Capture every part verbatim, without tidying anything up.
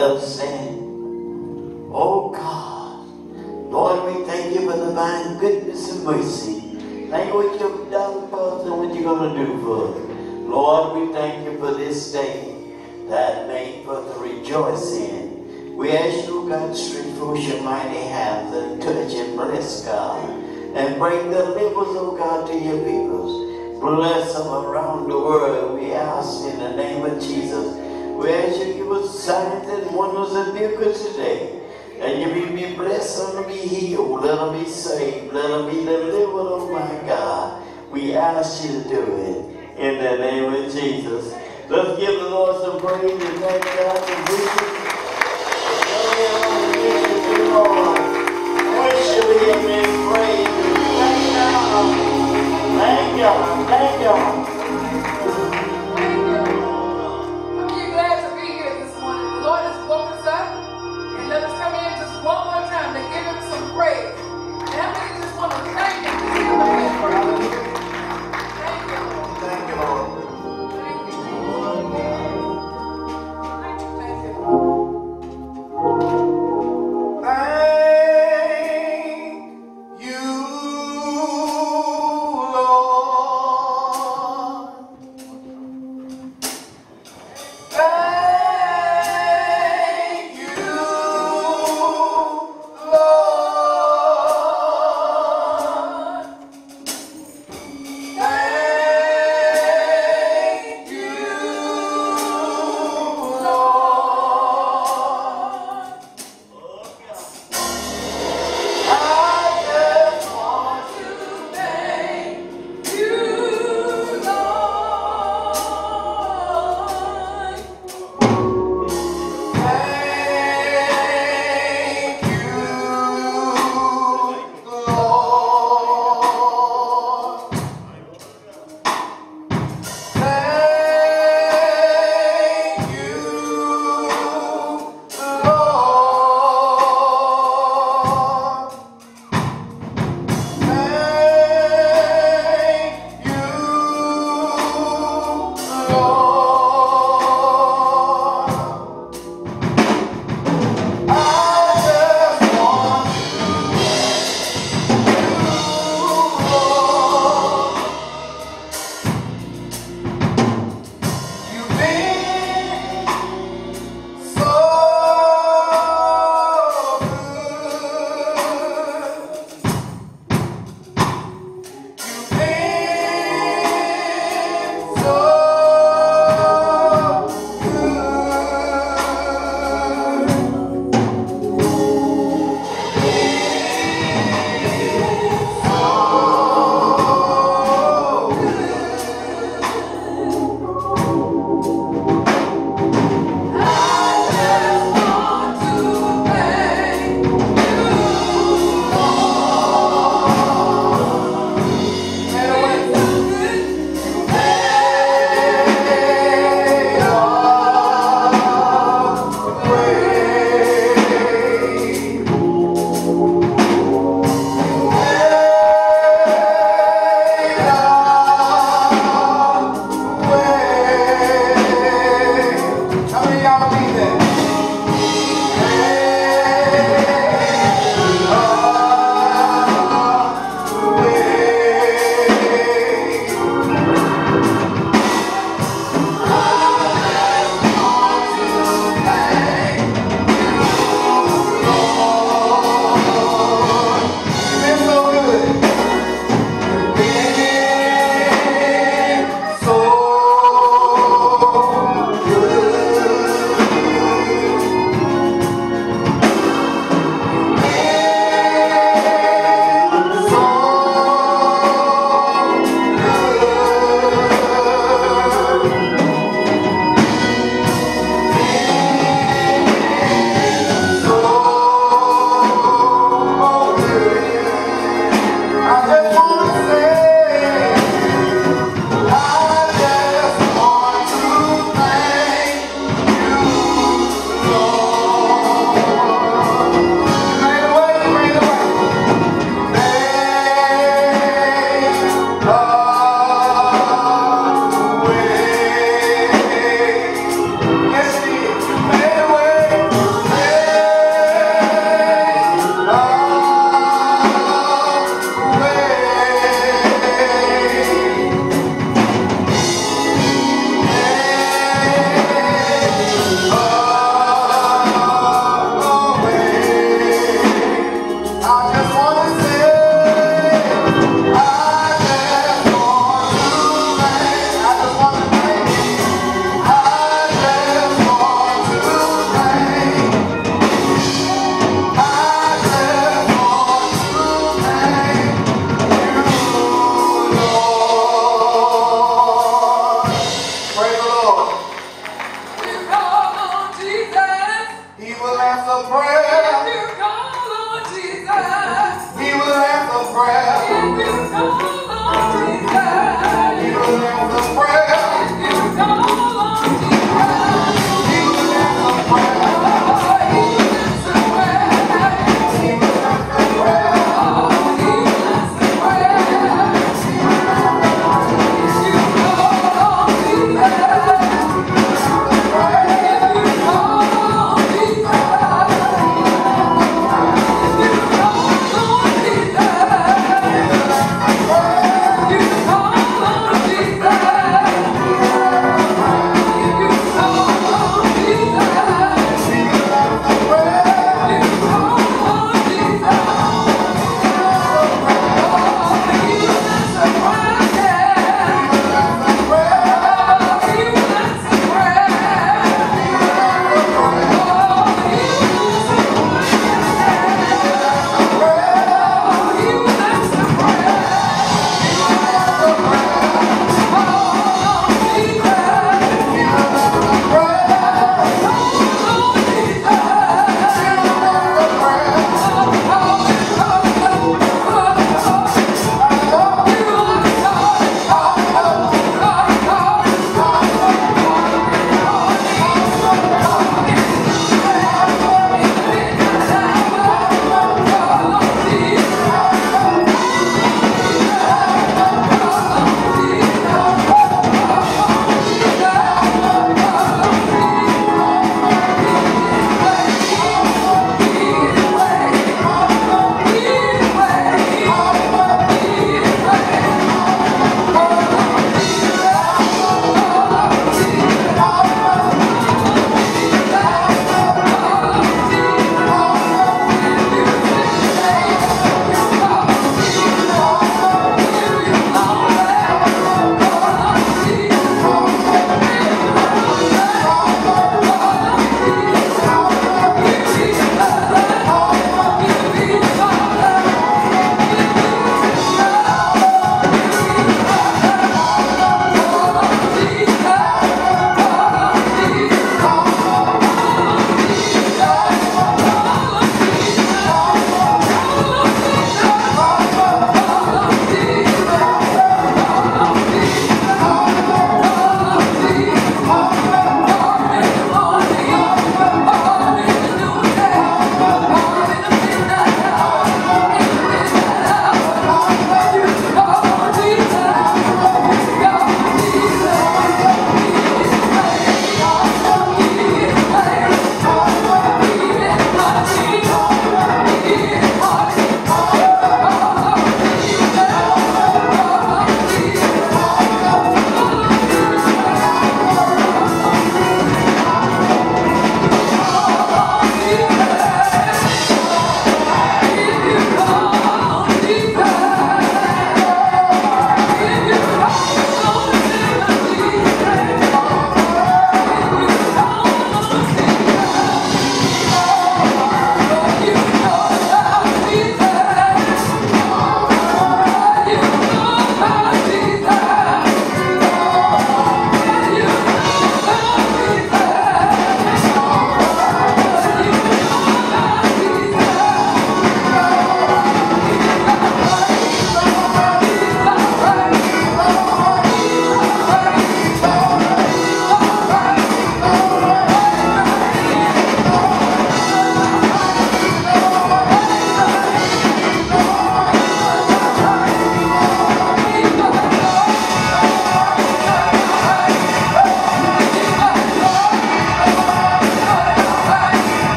Let us stand. Oh God, Lord, we thank you for divine goodness and mercy. Thank you for what you've done for us and what you're going to do for us. Lord, we thank you for this day that made for the rejoice in. We ask you, God, stretch forth your mighty hands and touch and bless, God, and bring the deliverance, oh God, to your peoples. Bless them around the world. We ask in the name of Jesus. We ask you to give us signs and wonders and miracles today. And you may be blessed, let them be healed, let them be saved, let them be delivered, oh my God. We ask you to do it in the name of Jesus. Let's give the Lord some praise and thank God for wisdom. Worship him in praise. Thank God. Thank God. Thank God. One more time to give him some praise. And how many just want to thank him? Just give him a praise. Thank you, Lord. Thank you, Lord. Thank you, Lord. Thank you. Thank you.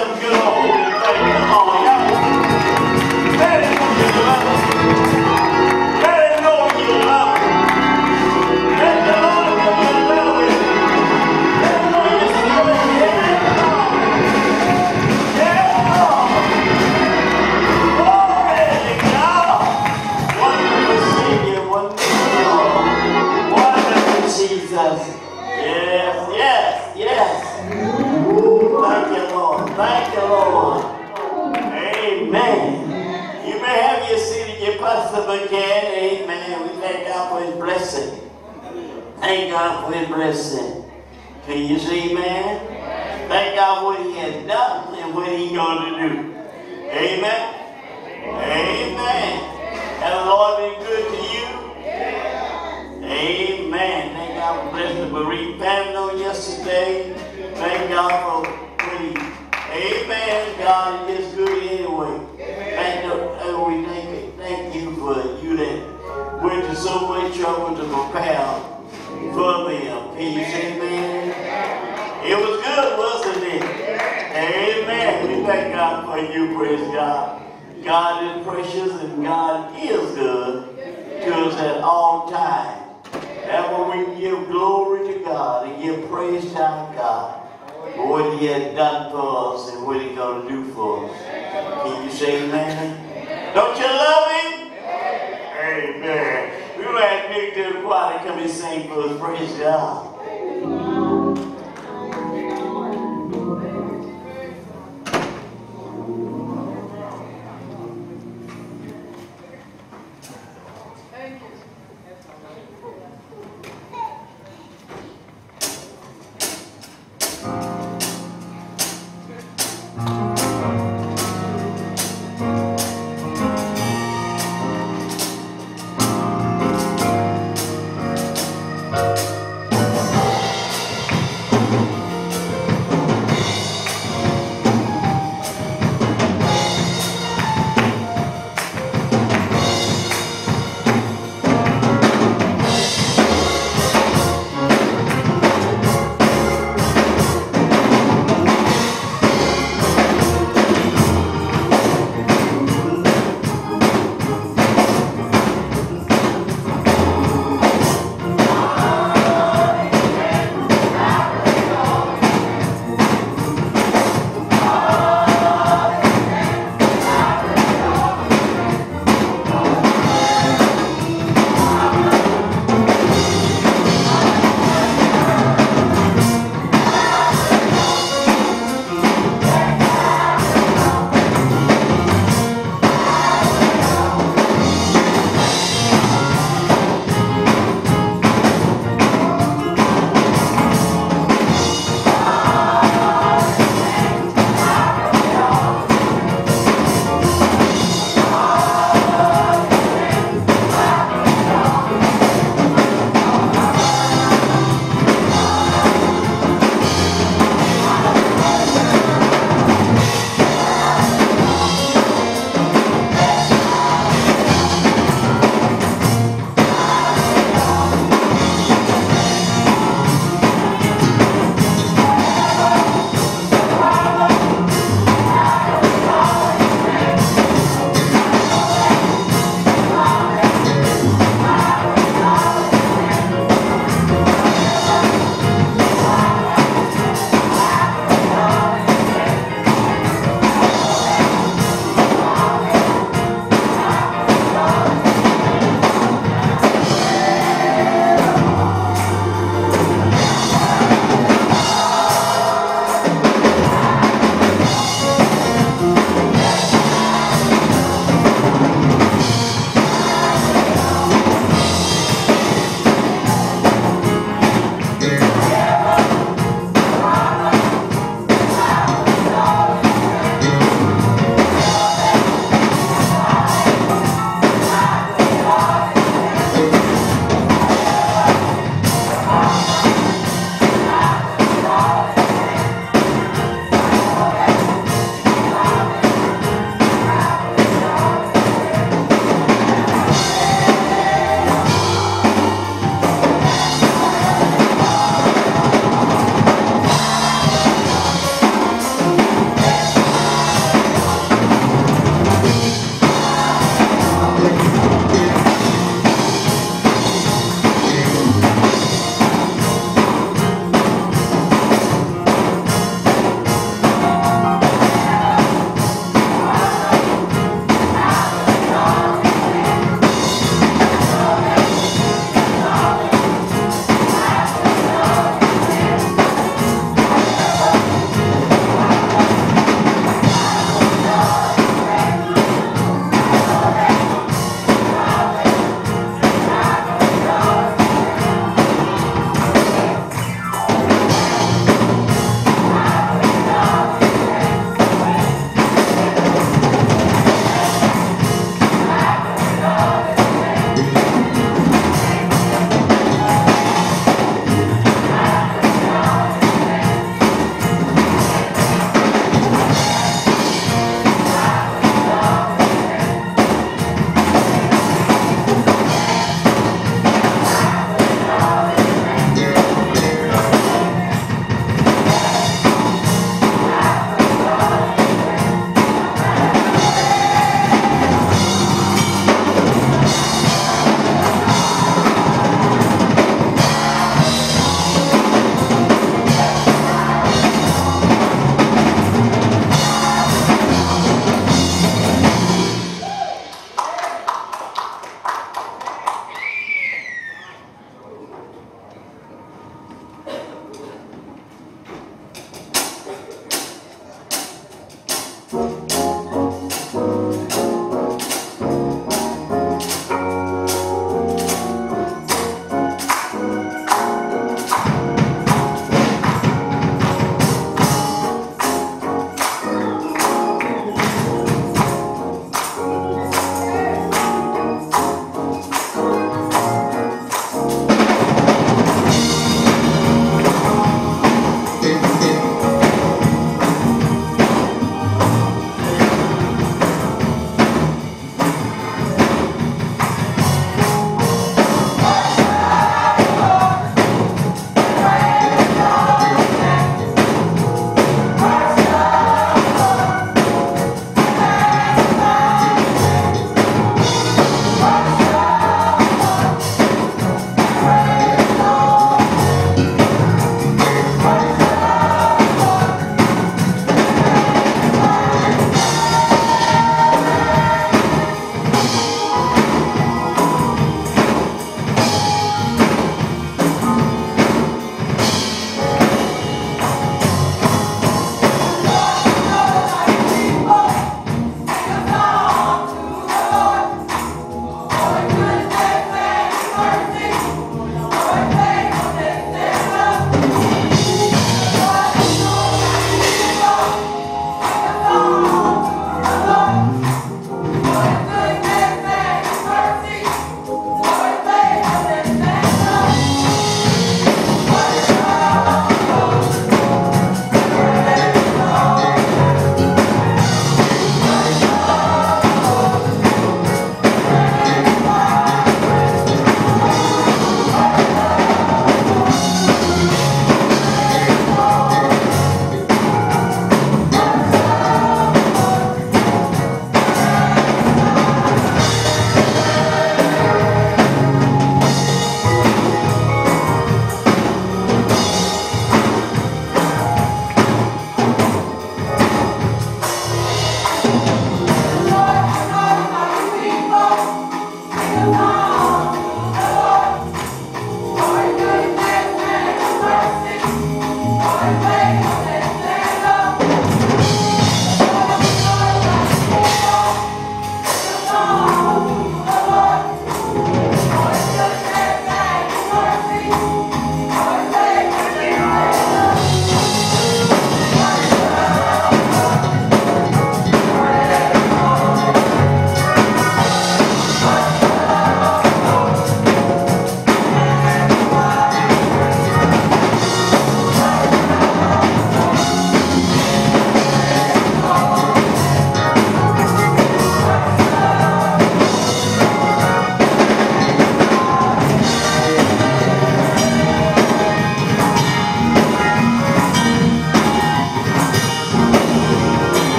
some good old holy things. Come on, y'all. Let him know you love him. Let him know you love him. Let the Lord know you love him. Let him know you still in heaven. Yeah, Lord. Glory to God. Wonderful Savior, wonderful Lord. Wonderful Jesus. Yes, yes, yes. Thank you, Lord. Thank you, Lord. Amen. You may have your seat in your Pastor again. Amen. We thank God for his blessing. Thank God for his blessing. Can you say amen? Thank God for what he has done and what he's going to do. Amen. Amen. Has the Lord been good to you? Amen. Thank God for blessing the bereaved family on yesterday. Thank God for what he, amen. God is good anyway. Thank you, uh, we thank, thank you for you that went to so much trouble to prepare for them. Can you say amen? It was good, wasn't it? Amen. We thank God for you, praise God. God is precious and God is good to us at all times. That's when we can give glory to God and give praise to our God for what he has done for us and what he's going to do for us. Can you say amen? Don't you love him? Amen. We're going to ask Nick to the choir to come and sing for us. Praise God.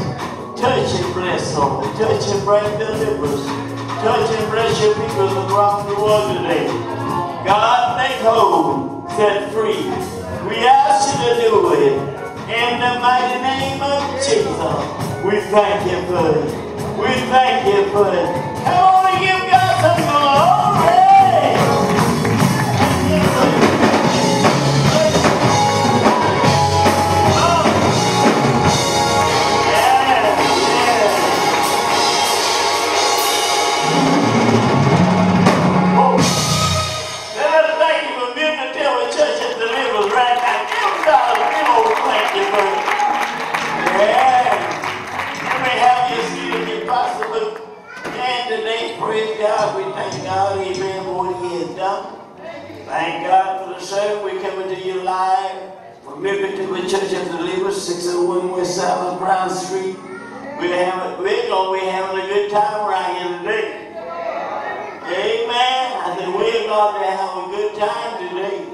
Touch and bless, Lord. Touch and bring deliverance. Touch and bless your people around the world today. God, make whole, set free. We ask you to do it. In the mighty name of Jesus, we thank you for it. We thank you for it. I want to give God some glory. Praise God, we thank God, amen, for what he has done. Thank God for the service. We're coming to you live from Liberty with Church of the Deliverance, six oh one West South Brown Street. We're, having, we're going to be having a good time right here today. Amen. I said, we're going to have a good time today.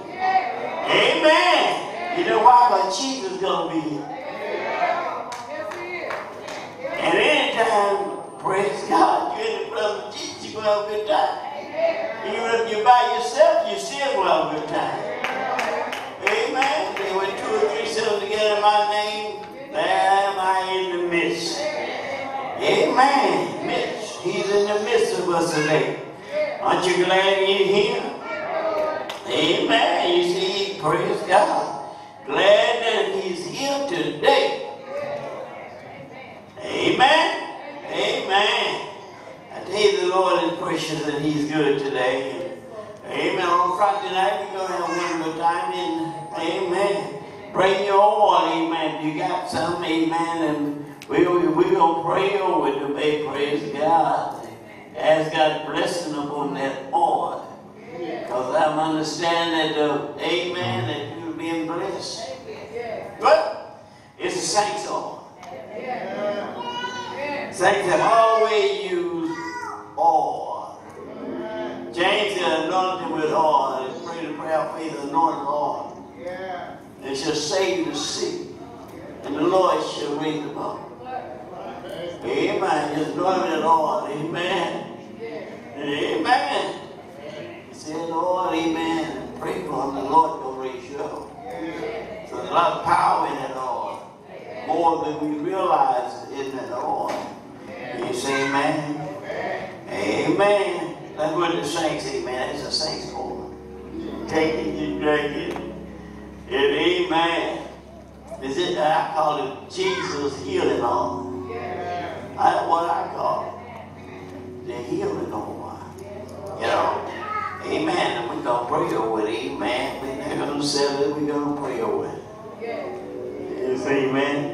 Amen. You know why? Because Jesus is going to be here. And anytime, praise God, you're in the blood of Jesus, you're going to have a good time. Even if you're by yourself, you still will have a good time. Amen. They were two or three settled together in my name, there am I in the midst. Amen. Midst. He's in the midst of us today. Aren't you glad you're here? Amen. You see, praise God. Glad that he's here today. Amen. Amen. I tell you, the Lord is precious and he's good today. Amen. On Friday night, we're going to have one good time. And amen. Bring your oil, amen. You got some, amen. And we're we going to pray over it today, praise God. Ask God's blessing upon that oil. Because I'm understanding that, uh, amen, that you're being blessed. But it's a saint's oil. Saints have always used oil. James said, anointed with oil. It's pray the prayer of faith, anointed oil. It shall save the sick, and the Lord shall raise them up. Amen. Just anointed with oil. Amen. Amen. He said, Lord, amen. And pray for him. The Lord will raise you up. So there's a lot of power in that oil. More than we realize in that oil. You say amen? Amen. That's what the saints say, amen. It's a saint's oil. Take it, you drink it. And amen. Is it, I call it Jesus healing oil. That's what I call it. The healing oil. You know? Amen. And we're going to pray over it. Amen. We're not going to sell it. We're going to pray over it. You say amen?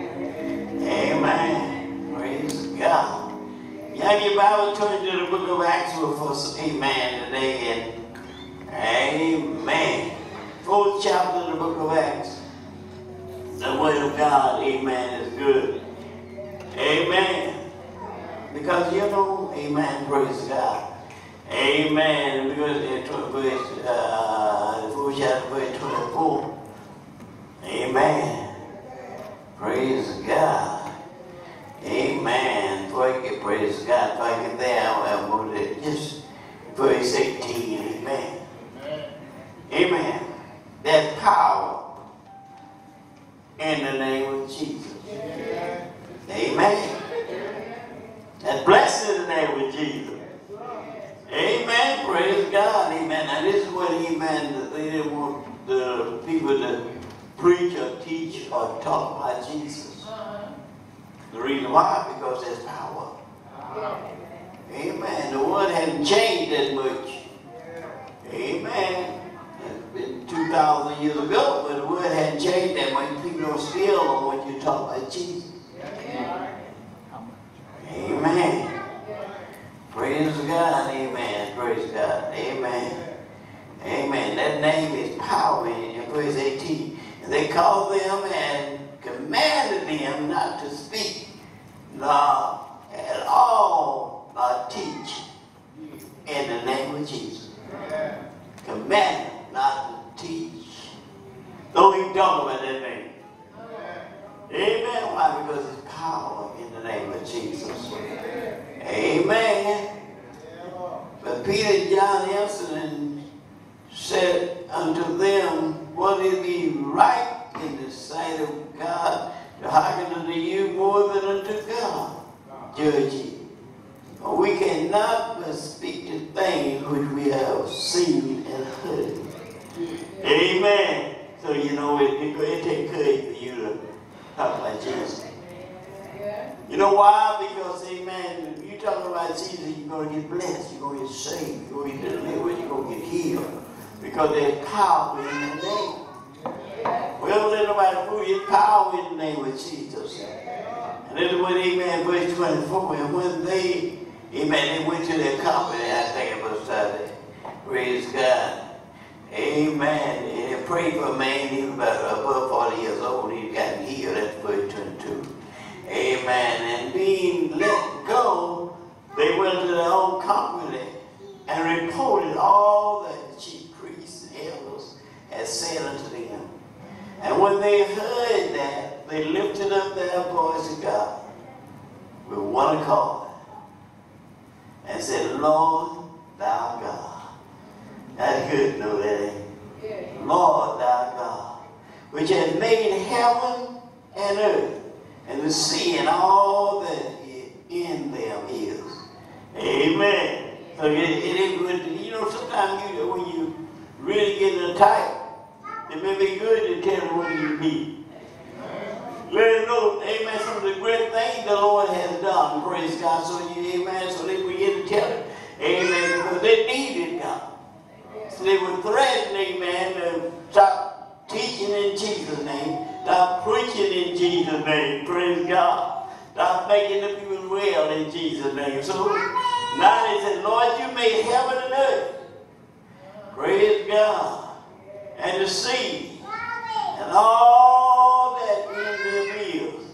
Amen. Praise God. You have your Bible turned to the book of Acts for some amen today. And amen. Fourth chapter of the book of Acts. The word of God, amen, is good. Amen. Because you know, amen, praise God. Amen. Because in verse, uh, the fourth chapter, verse twenty-four. Amen. Praise God. Amen. Before I get praise God, if I get there, I'm going to just verse eighteen. Amen. Amen. There's power in the name of Jesus. Amen. There's blessing in the name of Jesus. Amen. Praise God. Amen. Now this is what, amen, they didn't want the people to preach or teach or talk about Jesus. The reason why, because there's power. Amen. The word hadn't changed that much. Amen. It's been two thousand years ago, but the word hadn't changed that much. People are still on what you talk about Jesus. Amen. Praise God. Amen. Praise God. Amen. Amen. That name is power in verse eighteen. And they called them and commanded them not to speak, nor at all, nor teach in the name of Jesus. Commanded not to teach. Don't even talk about that name. Amen. Why? Because it's power. power in the name of Jesus. Amen. But Peter, John answered and said unto them, what is be right in the sight of God to hearken unto you more than unto God? Judge ye. For we cannot but speak to things which we have seen and heard. Amen. So, you know, it, it, it takes courage for you to talk about Jesus. You know why? Because, amen, if you talk about Jesus, you're going to get blessed. You're going to get saved. You're going to get delivered. You're going to get healed. Because there's power in the name. We don't let nobody fool you. There's power in the name of Jesus. And this is what, amen, verse twenty-four. And when they, amen, they went to their company, I think it was Sunday. Praise God. Amen. And they prayed for a man, he was about above forty years old. He got healed. That's verse twenty-two. Amen. And being let go, they went to their own company and reported all that the chief priests and elders had said unto them. And when they heard that, they lifted up their voice to God with one accord and said, Lord, thou God. That's good, no, that ain't. Yeah. Lord, thou God, which has made heaven and earth, and the sea and all that in them is. Amen. So it, it is good. You know, sometimes you, when you really get in a tight, it may be good to tell them what you need. Let them know, amen, some of the great things the Lord has done. Praise God. So, you, amen, so they begin to tell it. Amen, because they needed God. So they were threatening, amen, to stop teaching in Jesus' name. Stop preaching in Jesus' name. Praise God. Stop making the people well in Jesus' name. So now they said, Lord, you made heaven and earth. Praise God. And the sea. And all that in them is.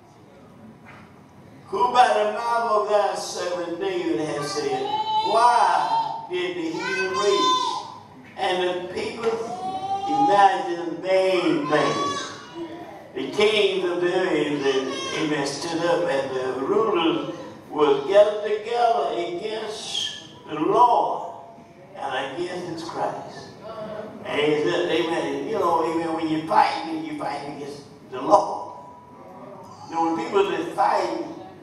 Who by the mouth of thy servant David has said, why did the heathen rage? And the people imagine vain things. The kings of the earth, amen, stood up, and the rulers were gathered together against the Lord and against his Christ. And he said, amen, you know, amen, when you fight, you fight against the Lord. You know, when people that fight,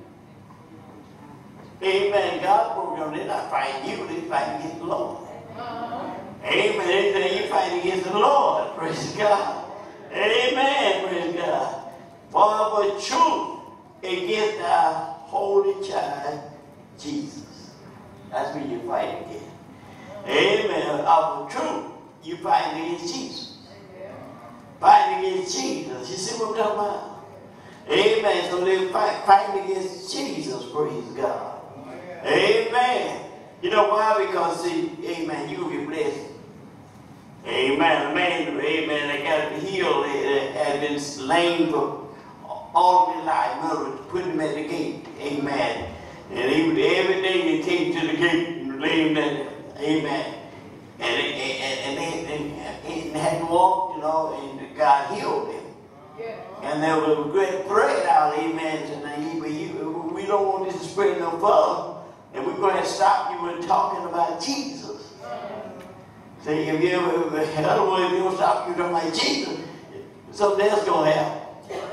amen, God's program, they're not fighting you, they're fighting against the Lord. Amen, they say you fight against the Lord, praise God. Amen, praise God. For the truth against our holy child, Jesus. That's what you fight against. Amen. Of the truth, you fight against Jesus. Fight against Jesus. You see what I'm talking about? Amen. So they fight, fight against Jesus, praise God. Amen. You know why? Because, see, amen, you'll be blessed. Amen. A man, amen, they got to be healed. They had been lame for all of his life. Mother put him at the gate. Amen. And he would, every day he came to the gate and laid him there. Amen. And, and, and, and, and he hadn't walked, you know, and God healed him. Yeah. And there was a great threat out, amen, tonight. But you, we don't want this to spread no further. And we're going to stop you from talking about Jesus. See, if you ever, in other words, if you don't stop you talking about Jesus, something else going to happen.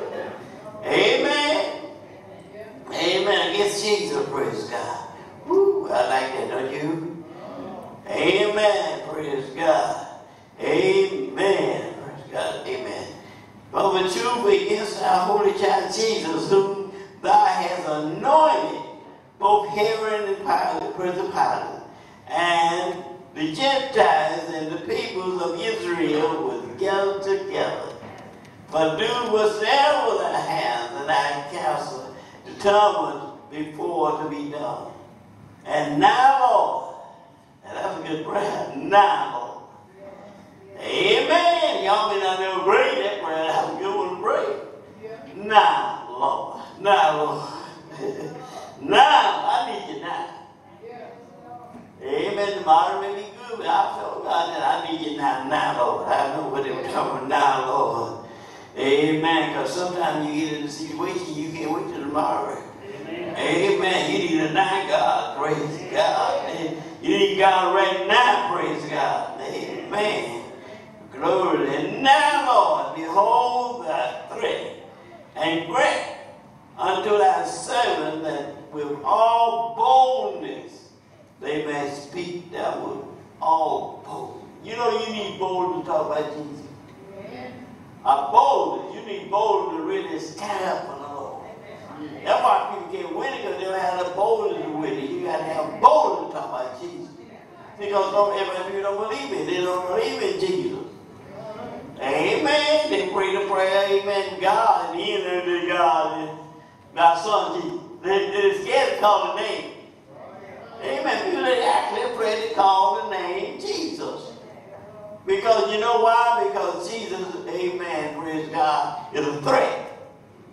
Amen. Amen. Against Jesus, praise God. Woo, I like that, don't you? Amen. Praise God. Amen. Praise God. Amen. But the truth against our holy child Jesus, whom thou hast anointed, both heaven and Pilate, principality, and the Gentiles and the peoples of Israel was gathered together. For do whatsoever thy hands and thy counsel determined before to be done. And now, Lord, and that's a good prayer, now, Lord. Amen. Y'all may not never pray that prayer. That's a good one to pray. Now, Lord. Now, Lord. Now, I need you now. Amen. Tomorrow may be good, but I told God that I need you now, now, Lord. I know what they were talking about now, Lord. Amen. Because sometimes you get in a situation you can't wait till tomorrow. Amen. Amen. You need to thank God. Praise God. You need God right now. Praise God. Amen. Glory. And now, Lord, behold thy threat, and grant unto thy servant that with all boldness they may speak that with all boldness. You know you need boldness to talk about Jesus. Amen. A boldness. You need boldness to really stand up for the Lord. Amen. That's why people get with it, because they don't have the boldness with it. You got to have boldness to talk about Jesus. Because don't everybody people don't believe it. They don't believe in Jesus. Amen. They pray the prayer, amen, God, and the end of the God, and thy son Jesus. They, they're scared to call the name. Amen. People they actually pray to call the name Jesus. Because you know why? Because Jesus, amen, praise God, is a threat.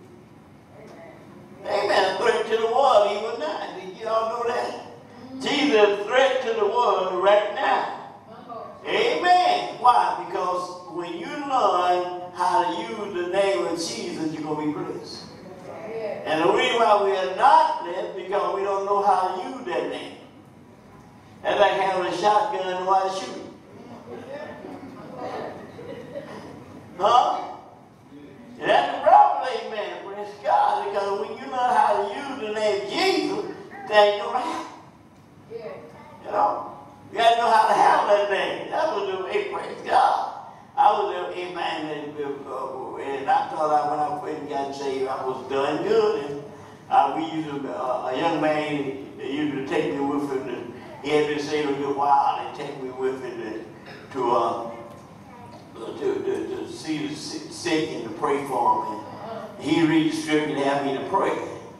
Amen. A threat to the world even now. Did you all know that? Jesus is a threat to the world right now. Amen. Why? Because when you learn how to use the name of Jesus, you're going to be blessed. And the reason why we are not blessed is because we don't know how to use that name. That's like having a shotgun while shooting. Huh? And that's the problem, amen. Praise God. Because when you learn how to use the name Jesus, things don't happen. You know? You got to know how to handle that name. That was the way, praise God. I was there, amen, and, and I thought I, when I first got saved, I was done good. And uh, we used to, uh, a young man, they used to take me with him. To, he had been saved a good while, and take me with him to, to, uh, to, to, to see the sick and to pray for him. And he read the scripture and have me to pray.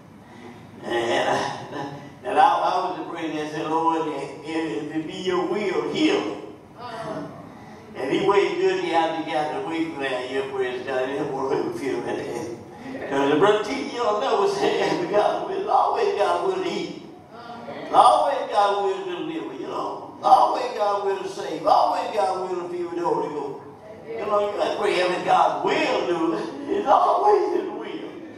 And I, And I, I was praying and said, Lord, if, if it be your will, heal me. Uh-huh. And he waited good, he had to get away from that. Your praise God, he didn't want him to feel that. Because the brother T, you don't know what's saying. We got, we always got will to eat. Uh-huh. Always got will to deliver, you know. Always got will to save. Always got will to feel with the Holy Ghost. You know, you got to pray having God's will do. It's always his will.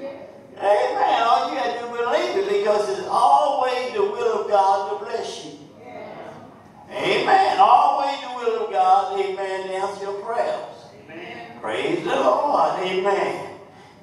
Amen. All you got to do is believe it, because it's always the will of God to bless you. Yeah. Amen. Always the will of God, amen, to answer your prayers. Amen. Praise the Lord. Amen.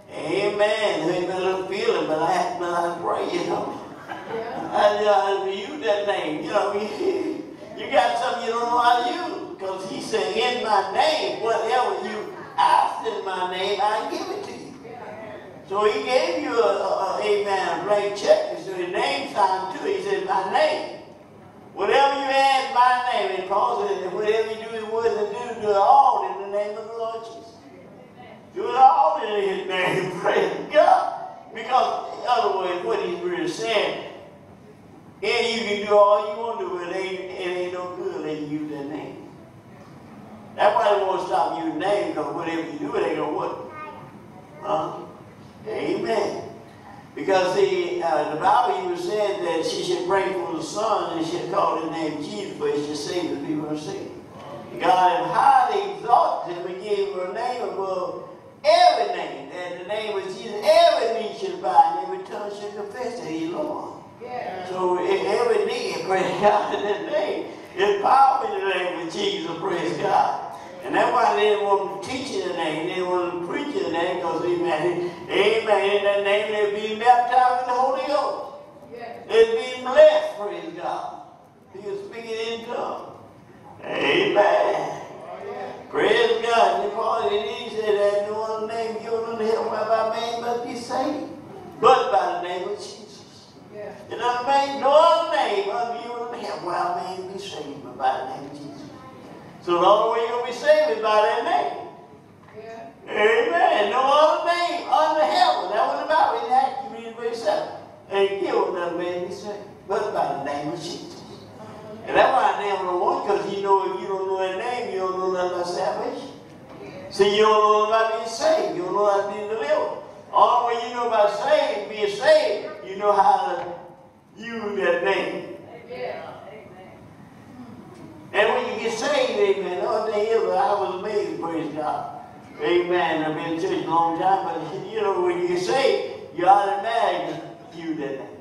Amen. Amen. I feel it, but I have to, I pray, you know. Yeah. I, I use that name. You know, you, you got something you don't know how to use, because he said, in my name, whatever you ask in my name, I give it to you. So he gave you a, a, a amen, a blank check. So his name signed too. He said, my name. Whatever you ask my name, and Paul said, whatever you do in words and do, do it all in the name of the Lord Jesus. Do it all in his name. Praise God. Because, in other words, what he's really saying, and you can do all you want to do, but it ain't, it ain't no good unless you use that name. That's why they won't stop using name, because whatever you do, it ain't going to work. Huh? Amen. Because see, uh, the Bible even said that she should pray for the Son and she should call his name Jesus, for he should save the people who sin. God had highly exalted him and gave him a name above every name. And the name of Jesus, every knee should bow and every tongue should confess that he is Lord. Yeah. So every knee, praise God, in that name. There's power in the name of Jesus, praise God. And that's why they didn't want to teach in the name. They didn't want to preach in the name, because, amen, amen, in that name they're being baptized in the Holy Ghost. Yeah. They're being blessed, praise God. He was speaking in tongues. Amen. Oh, yeah. Praise God. And Paul, he said that no other name given unto him whereby man must be saved, but by the name of Jesus. Yeah. You know what I mean? No other name given unto him whereby man be saved, but by the name of Jesus. So the only way you're going to be saved is by that name. Yeah. Amen. No other name under heaven. That was the Bible. It had to be very seven. And give another man be saved, but by the name of Jesus. Uh-huh. And that's why I never don't want, because you know if you don't know that name, you don't know nothing about salvation. Yeah. See, you don't know about being saved. You don't know how to be delivered. All the way you know about saved, being saved, you know how to use that name. Yeah. And when you get saved, amen, the other thing is, I was amazed, praise God. Amen. I've been in church a long time, but you know, when you say, you automatically use that name.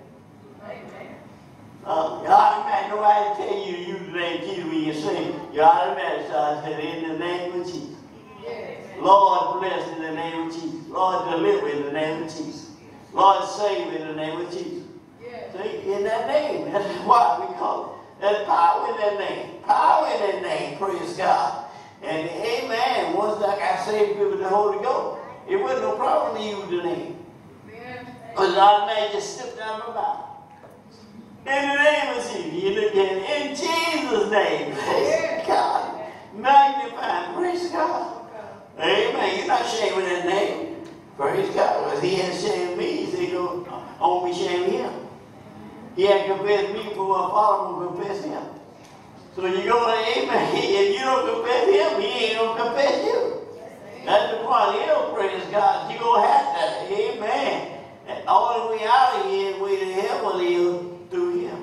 Uh, you automatically, nobody tell you to use the name of Jesus when you say, you automatically start saying, in the name of Jesus. Lord, bless in the name of Jesus. Lord, deliver in the name of Jesus. Lord, save in the name of Jesus. See, in that name, that's why we call it. There's power in that name. Power in that name, praise God. And amen, once I got saved with the Holy Ghost, it wasn't no problem to use the name. Because automatically just slipped down my mouth. In the name of Jesus, you look at it, in Jesus' name, praise God. Magnify, praise God. Amen, you're not ashamed with that name. Praise God. Because he has shamed me, he said, he don't only shame him. He had confessed me for a follower who confess him. So you go to amen. If you don't confess him, he ain't going to confess you. That's the point. He don't praise God. You're going to have to. Amen. And the only way out of here, the way to heaven is through him.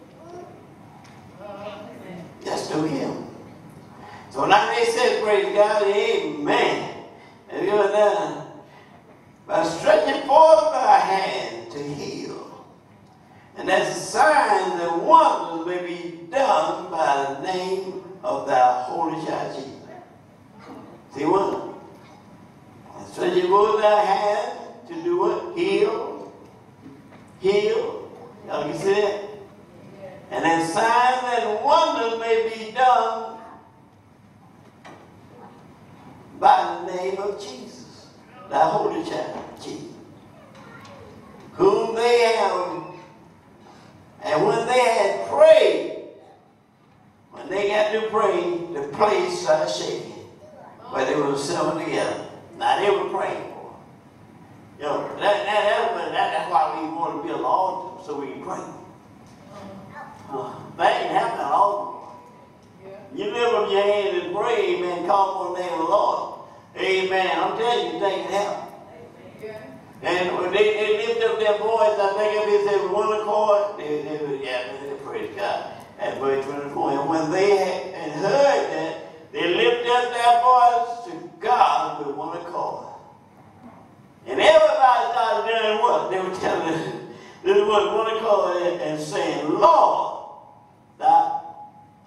That's through him. So now they said, praise God, amen. And go down. By stretching forth thy hand to heal. And as signs and wonders may be done by the name of thy holy child Jesus. See what? And stretching forth thy hand to do what? Heal. Heal. Y'all can see that? And as signs and wonders may be done by the name of Jesus, thy holy child, Jesus, whom they have, and when they had prayed, when they got to pray, the place started shaking, where they were assembled together. Now they were praying for. You know, that, that, that, that, that's why we want to build an altar, so we can pray. Uh, that ain't happening all. You lift up your hands and pray, amen, call on the name of the Lord. Amen. I'm telling you, things happen. And when they, they lift up their voice, I think if they said one accord, they, they would, yeah, they praise God. At verse twenty-four. And when they had and heard that, they lifted up their voice to God with one accord. And everybody started doing what? They were telling this was one accord and, and saying, Lord, thou,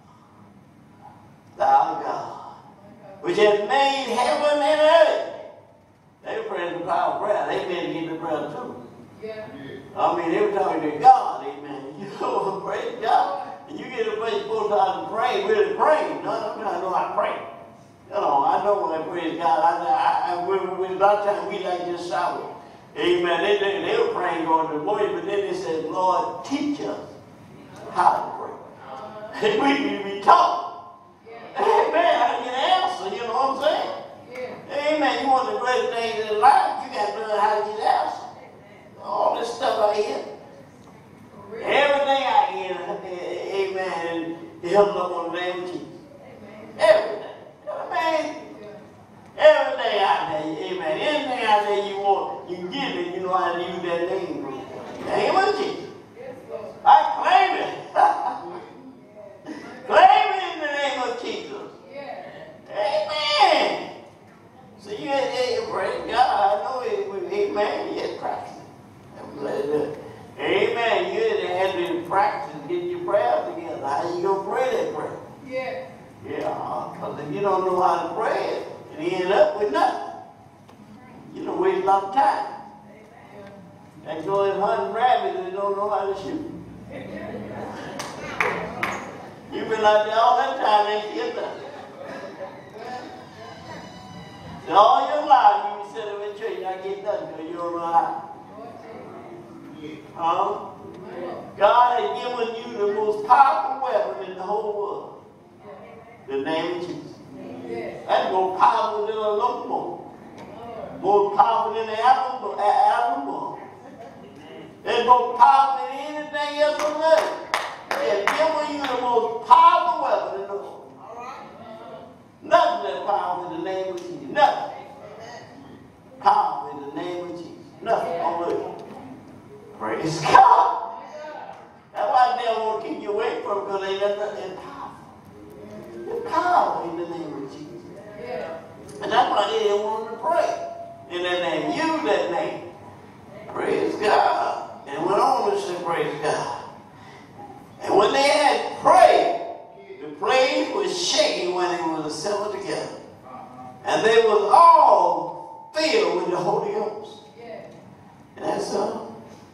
thou God, which has made heaven and earth. They were praying the power of prayer. They meant to get the prayer too. Yeah. I mean, they were talking to God, amen. You know, praise God. And you get a place you're supposed to pray, really pray. No, no, no, I know I pray. You know, I know when I praise God. I, I, I, we, we, a lot of times we like this shower. Amen. They, they, they were praying going to the voice, but then they said, Lord, teach us how to pray. And we, we, we talk. Amen. I get an answer, you know what I'm saying? Amen. You want the great things in life, you got to learn how to get answers. All this stuff out here. Everything out here, amen, it helps up on the name of Jesus. Everything. Amen. Everything out there, amen. Anything out there you want, you can get it, you know how to use that name. The name of Jesus. I claim it. Claim it in the name of Jesus. Amen. So you had to praise God. I know it, amen. You had to practice it. Amen. You had to practice getting your prayers together. How you going to pray that prayer? Yeah. Yeah, because if you don't know how to pray it, you end up with nothing. You don't waste a lot of time. That's going to hunting rabbits and don't know how to shoot. You've been out there all that time, ain't you? Nothing. So all your life, you sit up in church, not get nothing because you don't know how. Huh? God has given you the most powerful weapon in the whole world. The name of Jesus. That's more powerful than a lump bomb. More powerful than an atom bomb. It's more powerful than anything else on earth. He has given you the most powerful weapon in the world. Nothing that powerful in the name of Jesus. Nothing. Power in the name of Jesus. Nothing on earth. Praise God. That's why they don't want to keep you away from it, because they got nothing powerful. The power in the name of Jesus. And that's why they still want to pray in that name. Use that name. Praise God. And went on to say, praise God. And when they had prayed, the place was shaking when they were assembled together. And they was all filled with the Holy Ghost. And that's all.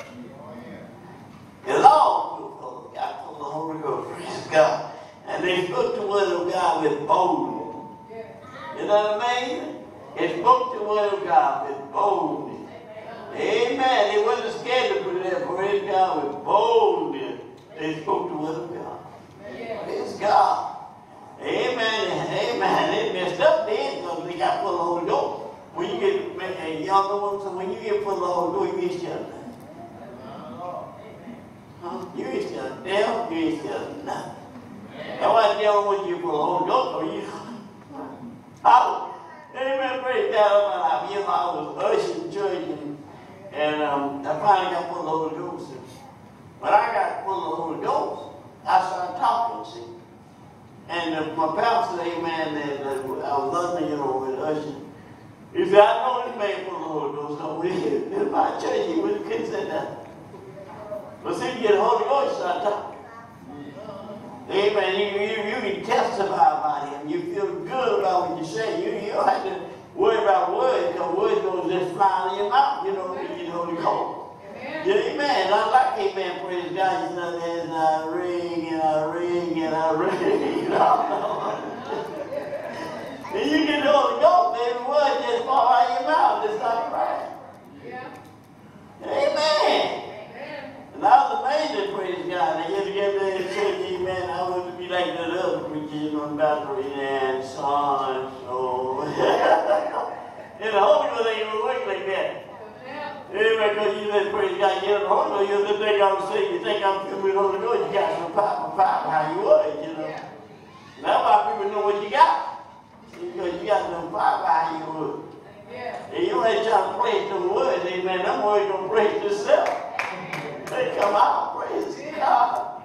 And all got full of the Holy Ghost. Praise God. And they spoke the word of God with boldness. Isn't that amazing? They spoke the word of God with boldness. Amen. They wasn't scared to put that praise God with boldness. They spoke the word of God. Praise God. Amen. Amen. They messed up then because they got full of the Holy Ghost. When you get, and y'all know what I'm saying, when you get full of the Holy Ghost, you ain't scared of nothing. Huh? You ain't scared of devil, you ain't scared of nothing. That's why the devil wants you full of the Holy Ghost, so you I, amen, praise God. I, you know, I was ushering church and, and um, I finally got full of the Holy Ghost. And when I got full of the Holy Ghost, I started talking, see. And uh, my pastor, amen, that uh, I was listening, you know, with ushering. He said, I know this man full of the Holy Ghost. So we, in my church, he wouldn't couldn't say that. But see, you get the Holy Ghost, you start talking. Amen. You, you, you can testify about him. You feel good about what you say. You, you don't have to worry about words, because words don't just fly out of your mouth, you know, when you get the Holy Ghost. Amen. Yeah, amen. Not like amen, praise God. You know, there's a ring and a ring and a ring. You know? And you get the Holy Ghost, baby, words just fall out of your mouth. Just start crying. Yeah. Amen. And I was amazed, praise God. I used to get there and say, amen, I want to be like the other preachers on battery and so on and so. And the Holy Ghost ain't even work like that. Amen, because you said, praise God, you know, the Holy Ghost, you think I'm saying, you think I'm filled with the Holy Ghost, you got some power, power, how you was, you know. And that's why people know what you got. Because you got some power, how you was. And you don't have to try to praise them words, amen, them words don't praise themselves. They come out, praise God.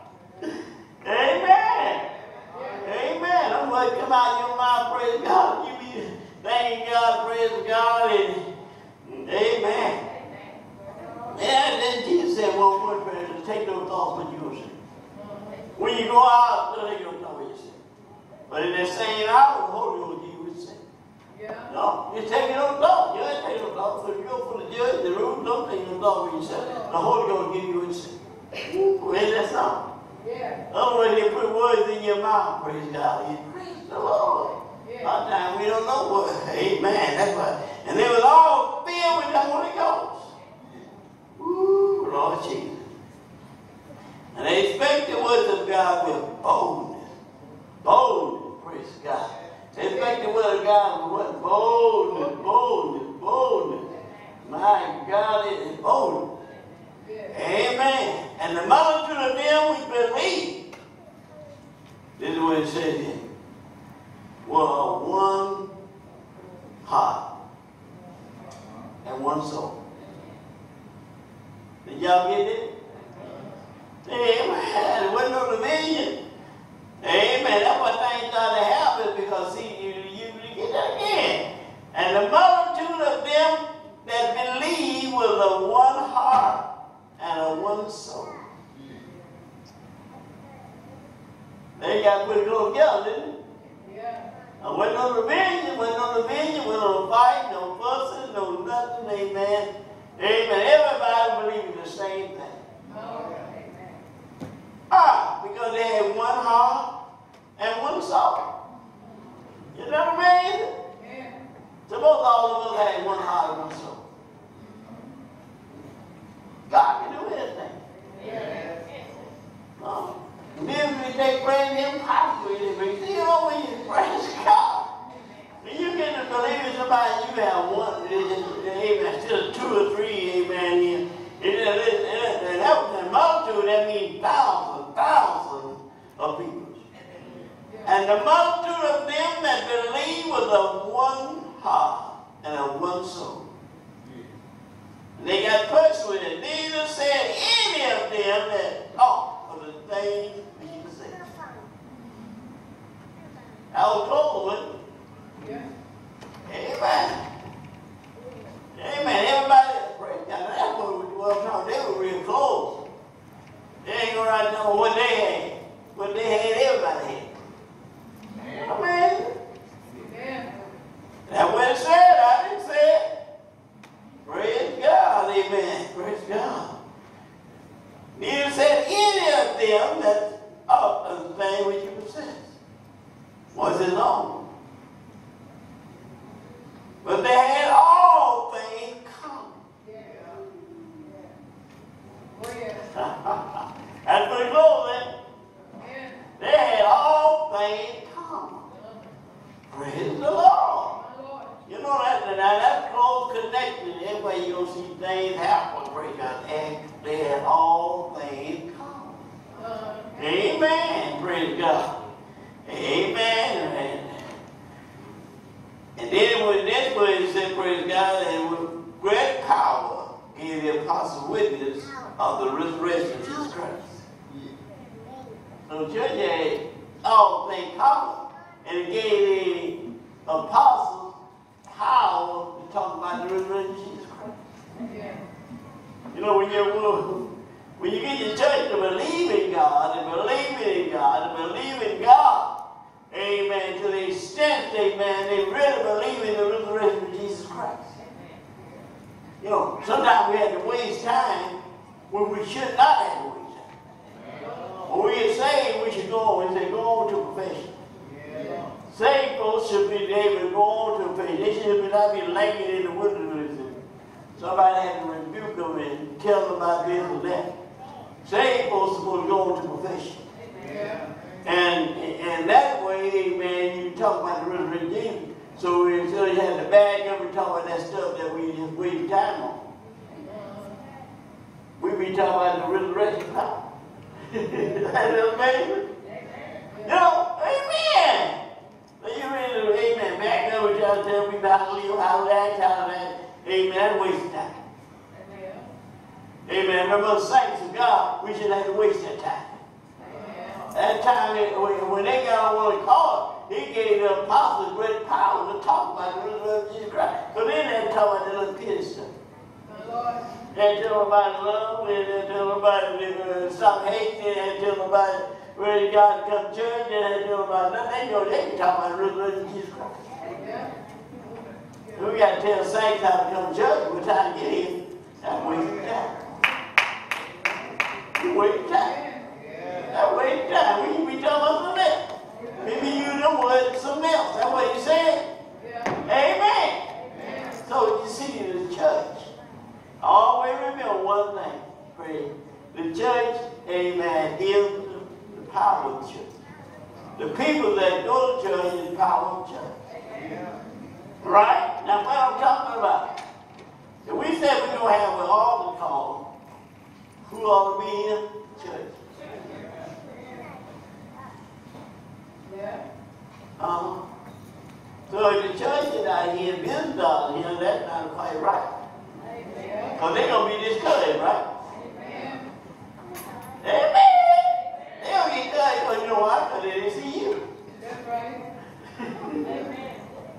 Amen. Amen. I'm going to come out of your mouth, praise God. You be thanking God, praise God, and amen. And then Jesus said, well, one prayer, take those thoughts when you say. When you go out, don't take those thoughts when you say. But in that same hour, the Holy Ghost give you a say. Yeah. No, you're taking those thoughts. You ain't taking those thoughts. So if you go for the judge, the room, don't take those thoughts when you say. The Holy Ghost give you a say. Where's that song? Yeah. Otherwise, they put words in your mouth, praise God. You praise the Lord. Yeah. Sometimes we don't know what. Amen. That's why. And they was all filled with the Holy Ghost. Ooh, Lord Jesus. And they spake the words of God with boldness. Boldness, praise God. They spake the word of God with what? Boldness, boldness, boldness. My God, it is boldness. Amen. And the multitude of them which believe, this is what it says here, were one heart and one soul. Did y'all get it? Amen. There wasn't no division. Amen. That's what things started to happen, because see, you, you, you get that again. And the multitude of them that believe was of one heart and of one soul. They got to put it all together, didn't it? Yeah. There wasn't no division, wasn't no division, wasn't no fight, no fussing, no nothing, amen. Amen. Everybody believed the same thing. Oh, amen. Ah, because they had one heart and one soul. Isn't that amazing? Yeah. Suppose all of us had one heart and one soul. God can do anything. Yeah. Um, then we take praise Him, possibly. You know, when you praise God, and you get to believe in somebody, you have one, amen, instead of two or three, amen. And that the multitude, that means thousands, thousands of people. And the multitude of them that believe was of one heart and of one soul. They got persuaded. Neither said any of them that talk of the things we used to say. I was told, wasn't it? Yeah. Amen. Amen. Everybody, praise God. That's what we were talking. They were real close. They ain't going to know what they had. What they had, everybody had. Amen. Amen. That's what it said. I didn't say it. Praise God. Amen. Praise God. Neither said any of them that of the thing which you possess was his own. But they had all things common. Yeah. Oh, yeah. That's pretty close, eh? Amen. They had all things common. Praise the Lord. My Lord. You know that now that's close connection. Everywhere you don't see things happen, praise God. And they had all things common. Uh, Amen. Praise God. Amen. And, and then with this word it said, praise God, and with great power gave the apostle witness of the resurrection of Jesus Christ. So the church had all things common, and it gave the apostles power to talk about the resurrection of Jesus Christ. yeah. You know, when you when you get your church to believe in God and believe in God and believe in God, amen, to the extent, amen, they really believe in the resurrection of Jesus Christ. You know, sometimes we have to waste time when we should not have to waste time. When we get saved, we should go on and say, go on to profession. Yeah. Saved folks should be able to go on to profession. They should not be laying in the wilderness. Somebody had to rebuke them and tell them about this and that. Saved folks are supposed to go on to profession. Yeah. And and that way, amen, you talk about the resurrection of Jesus. So instead of you have to bag up and talk about that stuff that we just waste time on, we be talking about the resurrection power. That's amazing. You know, amen. So you really, amen, back up and try to tell me how to live, how to act, how to act. Amen, that's wasting time. Amen. Remember the saints of God, we shouldn't have to waste that time. That time, when they got on what he called, he gave the apostles great power to talk about the resurrection of Jesus Christ. So then they talk about the little pity stuff. They tell them about love, and they tell them about uh, stop hating, and they tell them about where God to come to church, and they tell them about nothing. They know they can talk about the resurrection of Jesus Christ. We got to tell saints how to come to church. We're trying to get in. That's wasting time. You waste time. That waste time. We can be talking about something else. Maybe you know what something else. That's what he said. Amen. Amen. So you see, the church. Always remember one thing. Pray. The church, amen, is the power of the church. The people that go to church is the power of the church. Right? Now what I'm talking about. If we said we're going to have an altar call, who ought to be in? Church. Yeah. Uh-huh. So if the church is out here, business out here, that's not quite right. Because they're going to be discouraged, right? Amen. Amen. They don't get discouraged because you know why? Because they didn't see you. That's right. Amen.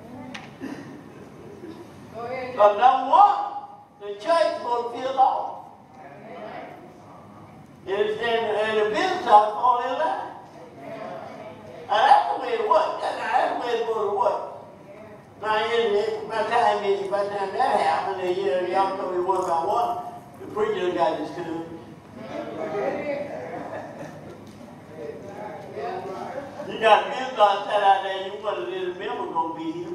Go ahead. Because number one, the church is supposed to feel off. And, and the business ought to fall in line. Now that's the way it works. That's, that's the way it's supposed to work. Now, by the time, by the time that happened, and, you know, y'all told me one by one, the preacher got discouraged. You got business outside out there, you want a little member going to be here.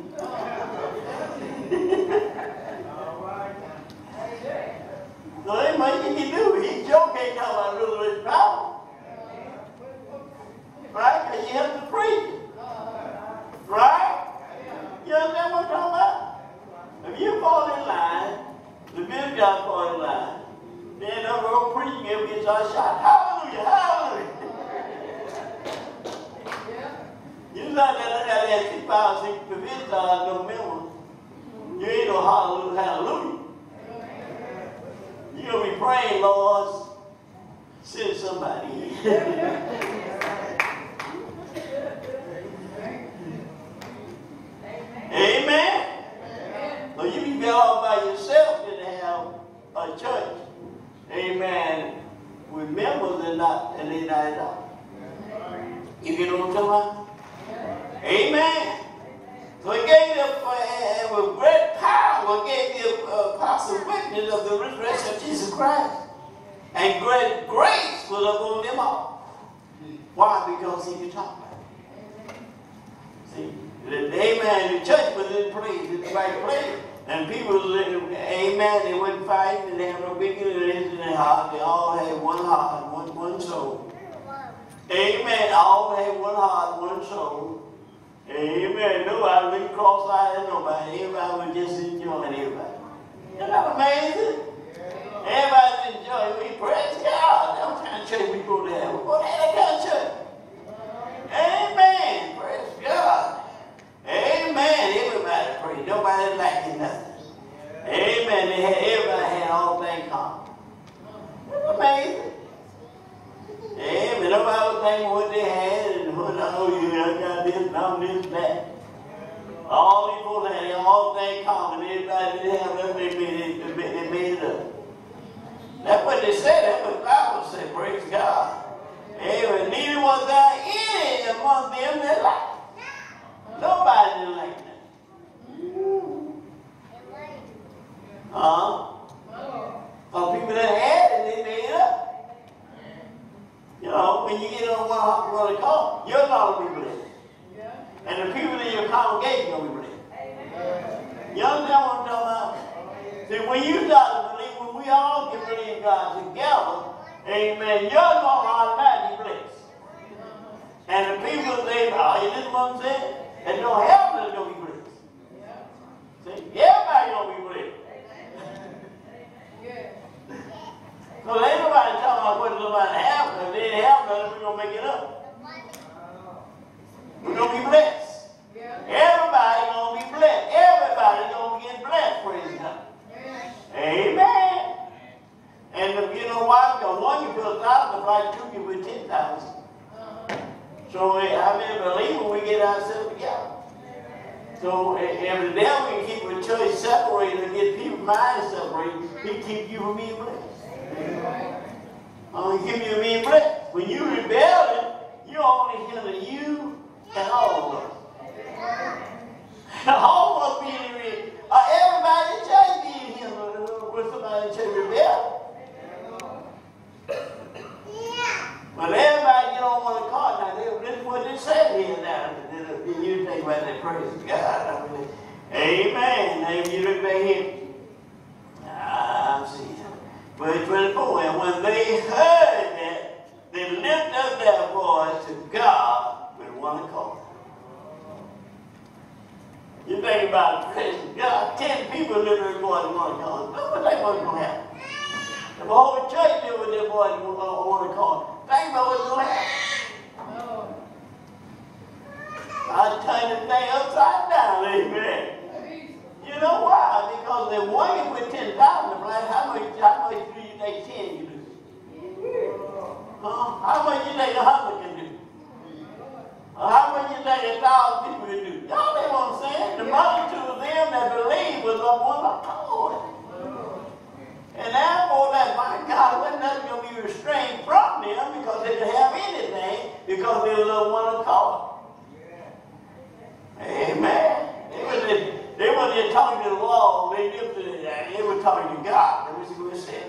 So ain't much you can do. He sure can't talk about resurrection power. Right? Because you have to preach. Right? You understand what I'm talking about? If you fall in line, the business guy fall in line, then the road preaching him gets our shot. Hallelujah! Hallelujah! You not that I got six five, six business guys no member. You ain't no hallelujah, hallelujah. You're going to be praying, Lord, send somebody in. Amen. they're not, and they're not at all. You get what I'm talking about? Amen. So he gave them, uh, with great power, gave them uh, possible witness of the resurrection of Jesus Christ. And great grace was upon them all. Why? Because he could talk about it. See, the, amen, the church was in place, in the right place. And people, amen, they wasn't fighting, and they had no big religion in their heart. They all had one heart, one, one soul. Amen, all had one heart, one soul. Amen, nobody really cross-eyed at nobody. Everybody was just enjoying everybody. Isn't that amazing? Everybody's enjoying. We praise God. That kind of church we go to have. We go to that kind of church. Amen. Praise God. Amen. Everybody praise. Nobody lacking nothing. Amen. They had, everybody had all things common. That's amazing. Amen. Nobody was thinking what they had and what, oh, you know, I got this, I'm this, that. All these people had all things common. Everybody didn't have nothing. They made it, they made it up. That's what they said. That's what the Bible said. Praise God. Amen. Neither was there any among them that liked. Nobody didn't like that. Huh? Some people that had it, they made it up. You know, when you get on one what they call, you're not going to be blessed. And the people in your congregation are going to be blessed. You understand what I'm talking about? See, when you start to believe, when we all can believe God together, amen, you're going to automatically blessed. And the people say, oh, you listen what I'm saying? And don't help them to be blessed. See, everybody going to be blessed. So ain't nobody talking about what somebody have. If they didn't have nothing, we're going to make it up. We're going to be blessed. Everybody going to be blessed. Everybody going to get blessed, praise God. Amen. And you know why? Because one you put a thousand, like two you put ten thousand. So I mean, believe when we get ourselves together. So if the devil can keep the church separated and get people's minds separated, he keep you from being blessed. Only keep you from being blessed. When you rebelling, you only healing you and all of us. All of us being rebellious. Uh, everybody in church being healed with somebody in church rebel. But everybody get on one card now. They, this is what they say here now. You think about that, praise God. I mean, amen. Now you look back here. Ah, I see. Verse twenty-four. And when they heard that, they lifted up their voice to God with one accord. You think about it, praise God. Ten people lifted their voice with one accord. Look what they was going to happen. The whole church did with their voice with one accord. Think about what's going to happen. Oh. I turn the thing upside down, amen. You know why? Because the one you put ten thousand, like how much, how much do you think ten you do? Huh? How much you think a hundred can do? Or how much you think a thousand people can do? Y'all know what I'm saying? The multitude of them that believe was on one accord. And therefore, that my God, wasn't nothing going to be restrained from them because they didn't have anything because they was on one accord. Amen. They were they weren't just talking to the wall. They lifted it. They were talking to God. Let me see what it said.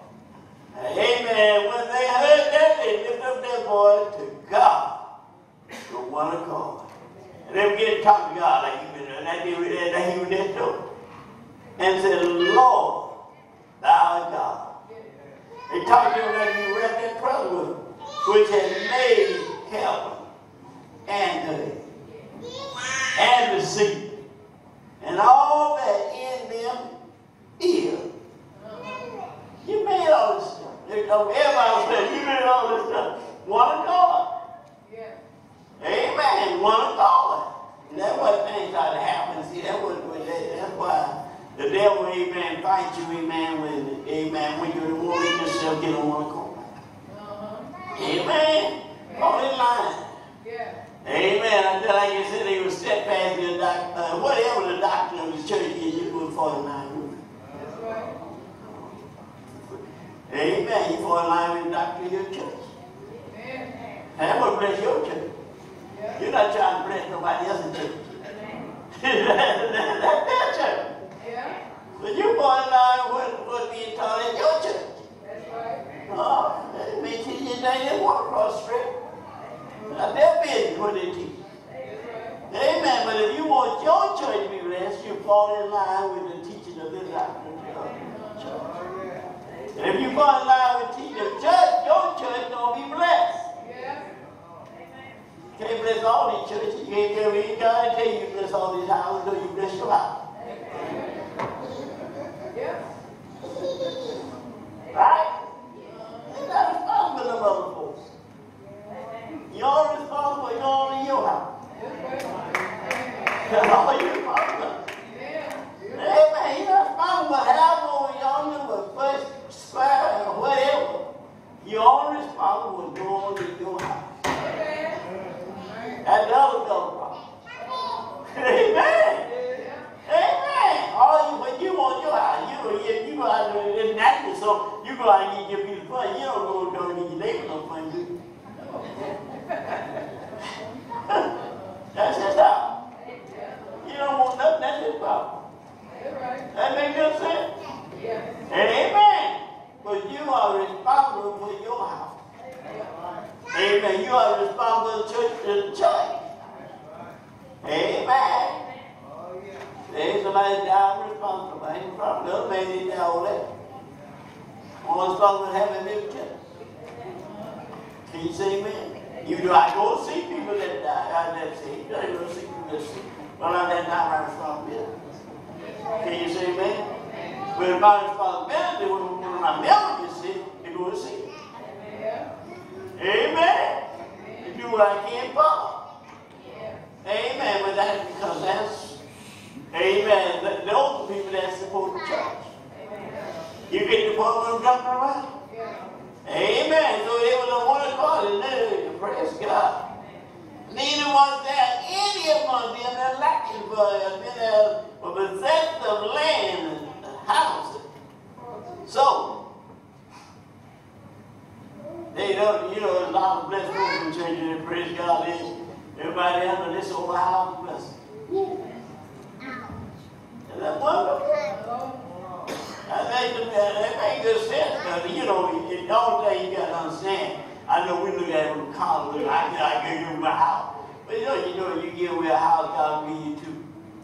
Amen. When they heard that, they lifted up their voice to God with one accord. And they were getting to talk to God like he was there. That he was there too. And said, Lord, thou art God. They talked to him like he was right there present with him, which has made heaven and earth and the sea and all that in them is. You made all this stuff. Everybody said, you made all this stuff. One accord. Yeah. Amen. One accord. And that's what things ought to happen. See, that was, that's why the devil, amen, fight you, amen, when, amen, when you want yourself get on one accord. Uh-huh. Amen. On this line. Yeah. Amen. I tell like you said, they were steadfast in the doc, uh, whatever the doctrine of the church is, you put forty-nine. That's right. Amen. You fall in line with the doctor of your church. Amen. That will bless your church. Yeah. You're not trying to bless nobody else's church. That's their church. Yeah. But you fall in line with what's being taught in your church. That's right. Oh, they may teach you they didn't walk across the street. Now, their business what they teach. That's right. Amen. But if you want your church to be blessed, you fall in line with the teaching of this doctrine of the church. And if you fall in line with the teaching of church, your church gonna be blessed. Yeah. Can't bless all these churches. You ain't tell me God tell you bless all these houses, no, you bless your house. Yeah. Right? You're not responsible for them other folks. You're responsible for your own in your house. That's all you're responsible for. Amen. You're not responsible for how over y'all live, but first, spare, or whatever. You're only responsible for going in your house. That's the other double problem. Amen. Amen. All you, but you want your house. You, you, you go out there, it's natural, so you go out and get your piece of fun. You don't go and get your neighbor no fun, do you? That's his house. You don't want nothing, that's his problem. That makes good sense? Yeah. Amen. But you are responsible for your house. Amen. You are responsible for the church to the church. Amen. There's somebody down responsible. I ain't responsible. The other man didn't die all that. I'm responsible for having a big church. Can you say amen? You know, I go see people that die. I never see. You don't go see people that see. Well, that's not my responsibility. Can you say amen? But it's my responsibility when, when my members is sick to go and see. Amen. To do what I can for. Amen. But that's because that's, amen, the, the older people that support the church. You get the point when I'm jumping around? Amen. So they was on one accord and they praise God. Neither was there any among them that lacked for a possessed of land and houses. So, they don't, you know, there's a lot of blessed folks in church and praise God. Everybody under this old house blessed. Isn't that wonderful? That makes, that makes good sense, because, you know, the only thing you got to understand, I know we look at it from college, look, I, I give you my house. But you know, you know, you give away a house, God will give you two.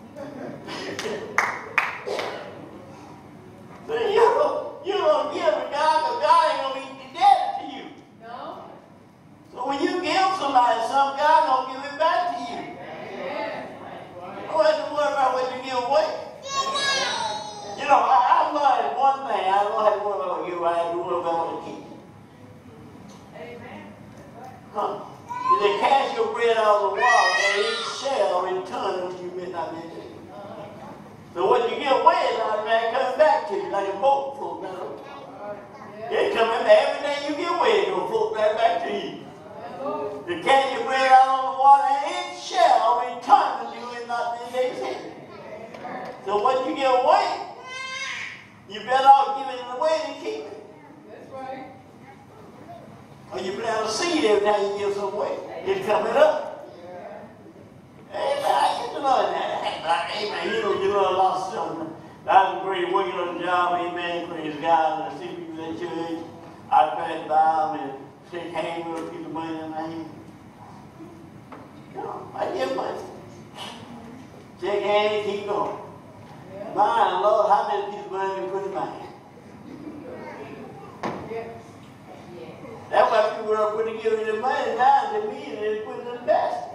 So you know, you don't give to God, because God ain't going to be indebted to you. No. So when you give somebody something, God going to give it back to you. Yeah. You don't have to worry about what you give away. You know, I, I learned one thing. I don't have to worry about what you give away. I have to worry about what to keep. Amen. Huh? They cast your bread out of the wall, and it shall return unto you midnight midday. So what you give away is automatically coming back to you, like a boat float down. It's coming back. Every day you give away, it's going to float right back to you. They cast your bread out on the water, and it shall return to you in not many days. So what you give away, you better off giving it away than keep it. That's right. Or you plant a seed every time you give some away. It's coming up. Yeah. Amen. I get to learn that. Amen. You know, you learn a lot of stuff. I was great working on the job. Amen. Praise God. And I see people at church. I pass by them and shake hands with people, money in my hand. You know, I give money. Shake hands, keep going. Yeah. My Lord, how many people money put in my hand? Yeah. That's why people are putting together the money now to me and they put it in the basket.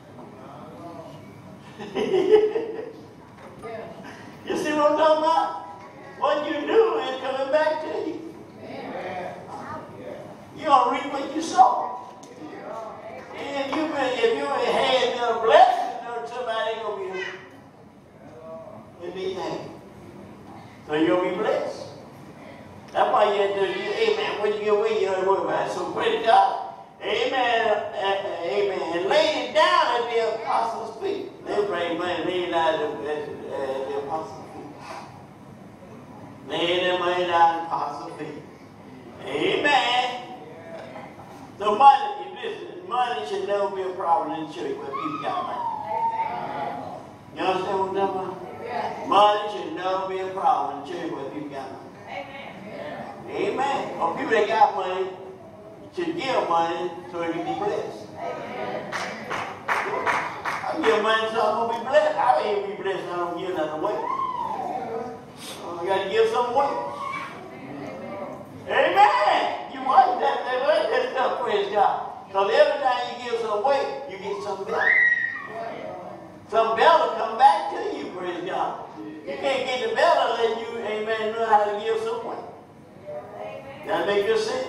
Yeah. You see what I'm talking about? What you do is coming back to you. Yeah. You're going to reap what you sow. And you, if you had a blessing, somebody going to be in these hands. So you're going to be blessed. That's why you have to, you, amen, when you get away, you don't worry about it. So praise God. Amen, uh, amen. And laid it down at the apostles' feet. They bring money, laid it down at the, at the apostles' feet. Laid their money down at the apostles' feet. Amen. So money, listen, money should never be a problem in the church where people got money. You understand what I'm talking about? Yeah. Money should never be a problem in the church where people got money. Amen. Amen. Or people that got money should give money so they can be blessed. Amen. I give money so I'm going to be blessed. I ain't be blessed so I don't give nothing away. I got to give something away. Amen. You watch that, that, that, that stuff, praise God. Because every time you give something away, you get something better. Some better come back to you, praise God. You can't get the better unless you, amen, know how to give something away. That make good sense?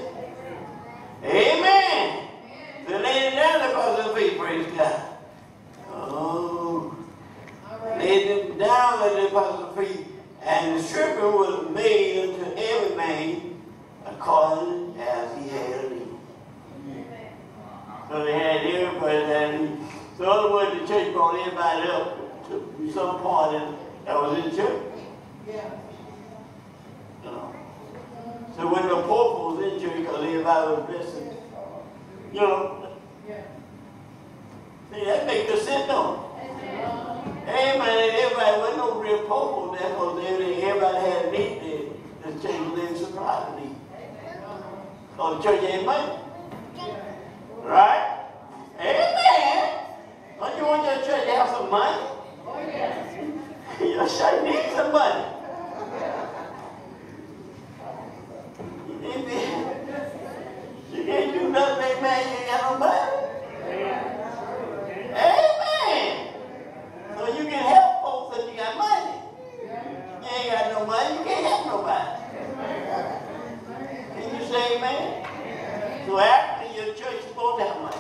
Amen. So lay it down because of faith, praise God. Oh. Laid it down at the apostle of faith, and the scripture was made unto every man according as he had a need. So they had everybody that need. So in other words, the church brought everybody up to some part in, that was in church. Yeah. You know. So when the Pope was in church, because everybody was blessing, you know. Yeah. See, that makes good sense, don't it? Amen. Everybody wasn't no real Pope there because everybody had a need there. The church was in supply the need. Because the church ain't money. Right? Amen. Don't you want your church to have some money? Oh, yes. Your church needs some money. You can't do nothing, man. You ain't got no money. Amen. So you can help folks if you got money. You ain't got no money, you can't help nobody. Can you say amen? So after your church is supposed to have money.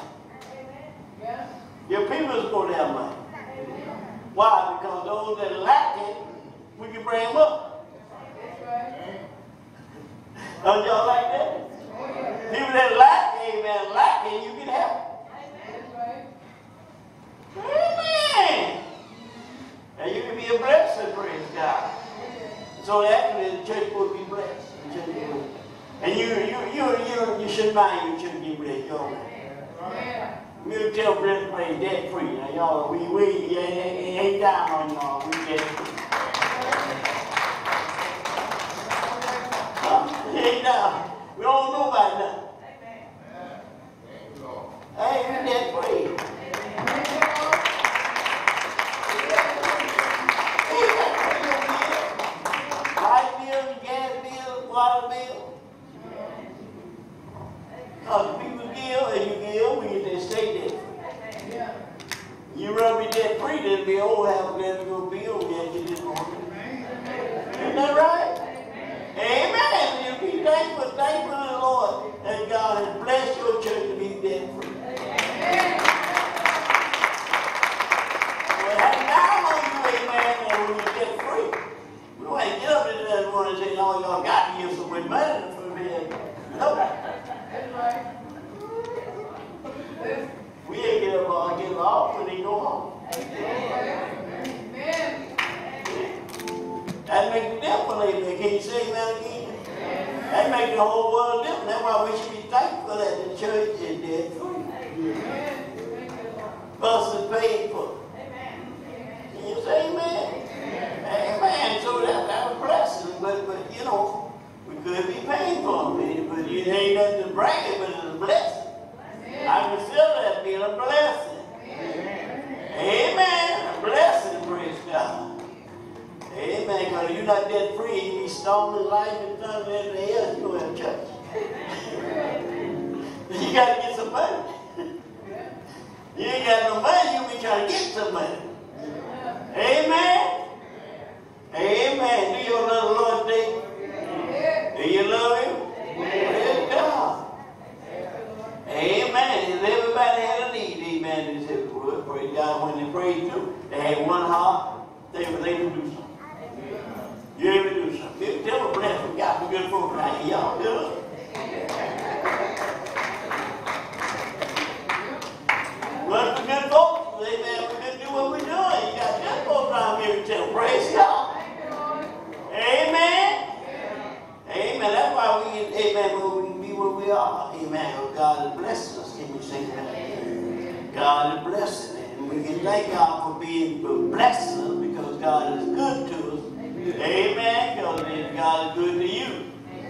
Your people are supposed to have money. Why? Because those that lack it, we can bring them up. Don't y'all like that? People that lack, amen, lack it, you can help. Amen. And you can be a blessing, praise God. So actually the church will be blessed. And you you you you you shouldn't mind your church being blessed, y'all. We'll tell Brother Praise debt free. Now y'all, we we yeah, ain't, ain't down on y'all. We debt free. Huh? Ain't down. We don't know about nothing. Hey, we debt free. Water bill. Because people give and you give, we get to stay debt free. You rather be debt free than be old, have a glad to go bill, we have to get this morning. Isn't that right? Amen. You be thankful, thankful to the Lord that God has blessed your church to be debt free. Well, hang down on you, amen, and when you're debt free. We don't have to get up in that morning and say, no, y'all got to give some money for me. No. That's right. We ain't get up all get off when they go home. Amen. That makes a difference, amen. Can you say that again? That makes the whole world different. That's why we should be thankful that the church is debt free. Bus is paid for. Can you say amen? Amen. So that, that was a blessing. But, but, you know, we could be paying for them. But it ain't nothing to brag it, but it's a blessing. Amen. I consider that being a blessing. Amen. Amen. A blessing, praise God. Amen. Because you're not debt free. You be stoning life and something in the hell. You go in church. You got to get some money. You ain't got no money. You be trying to get some money. Amen. Amen. Do you love the Lord today? Yeah. Do you love Him? Yeah. Praise God. Amen. If everybody had a need, amen, they said, well, praise God. When they prayed too, they had one heart, they were able to do something. You able to do something. You tell them, bless them, got some good folks right here. Y'all do it. because God is blessing us. Can you say that? God is blessing it. And we can thank God for being for blessing us because God is good to us. Amen. Because God is good to you.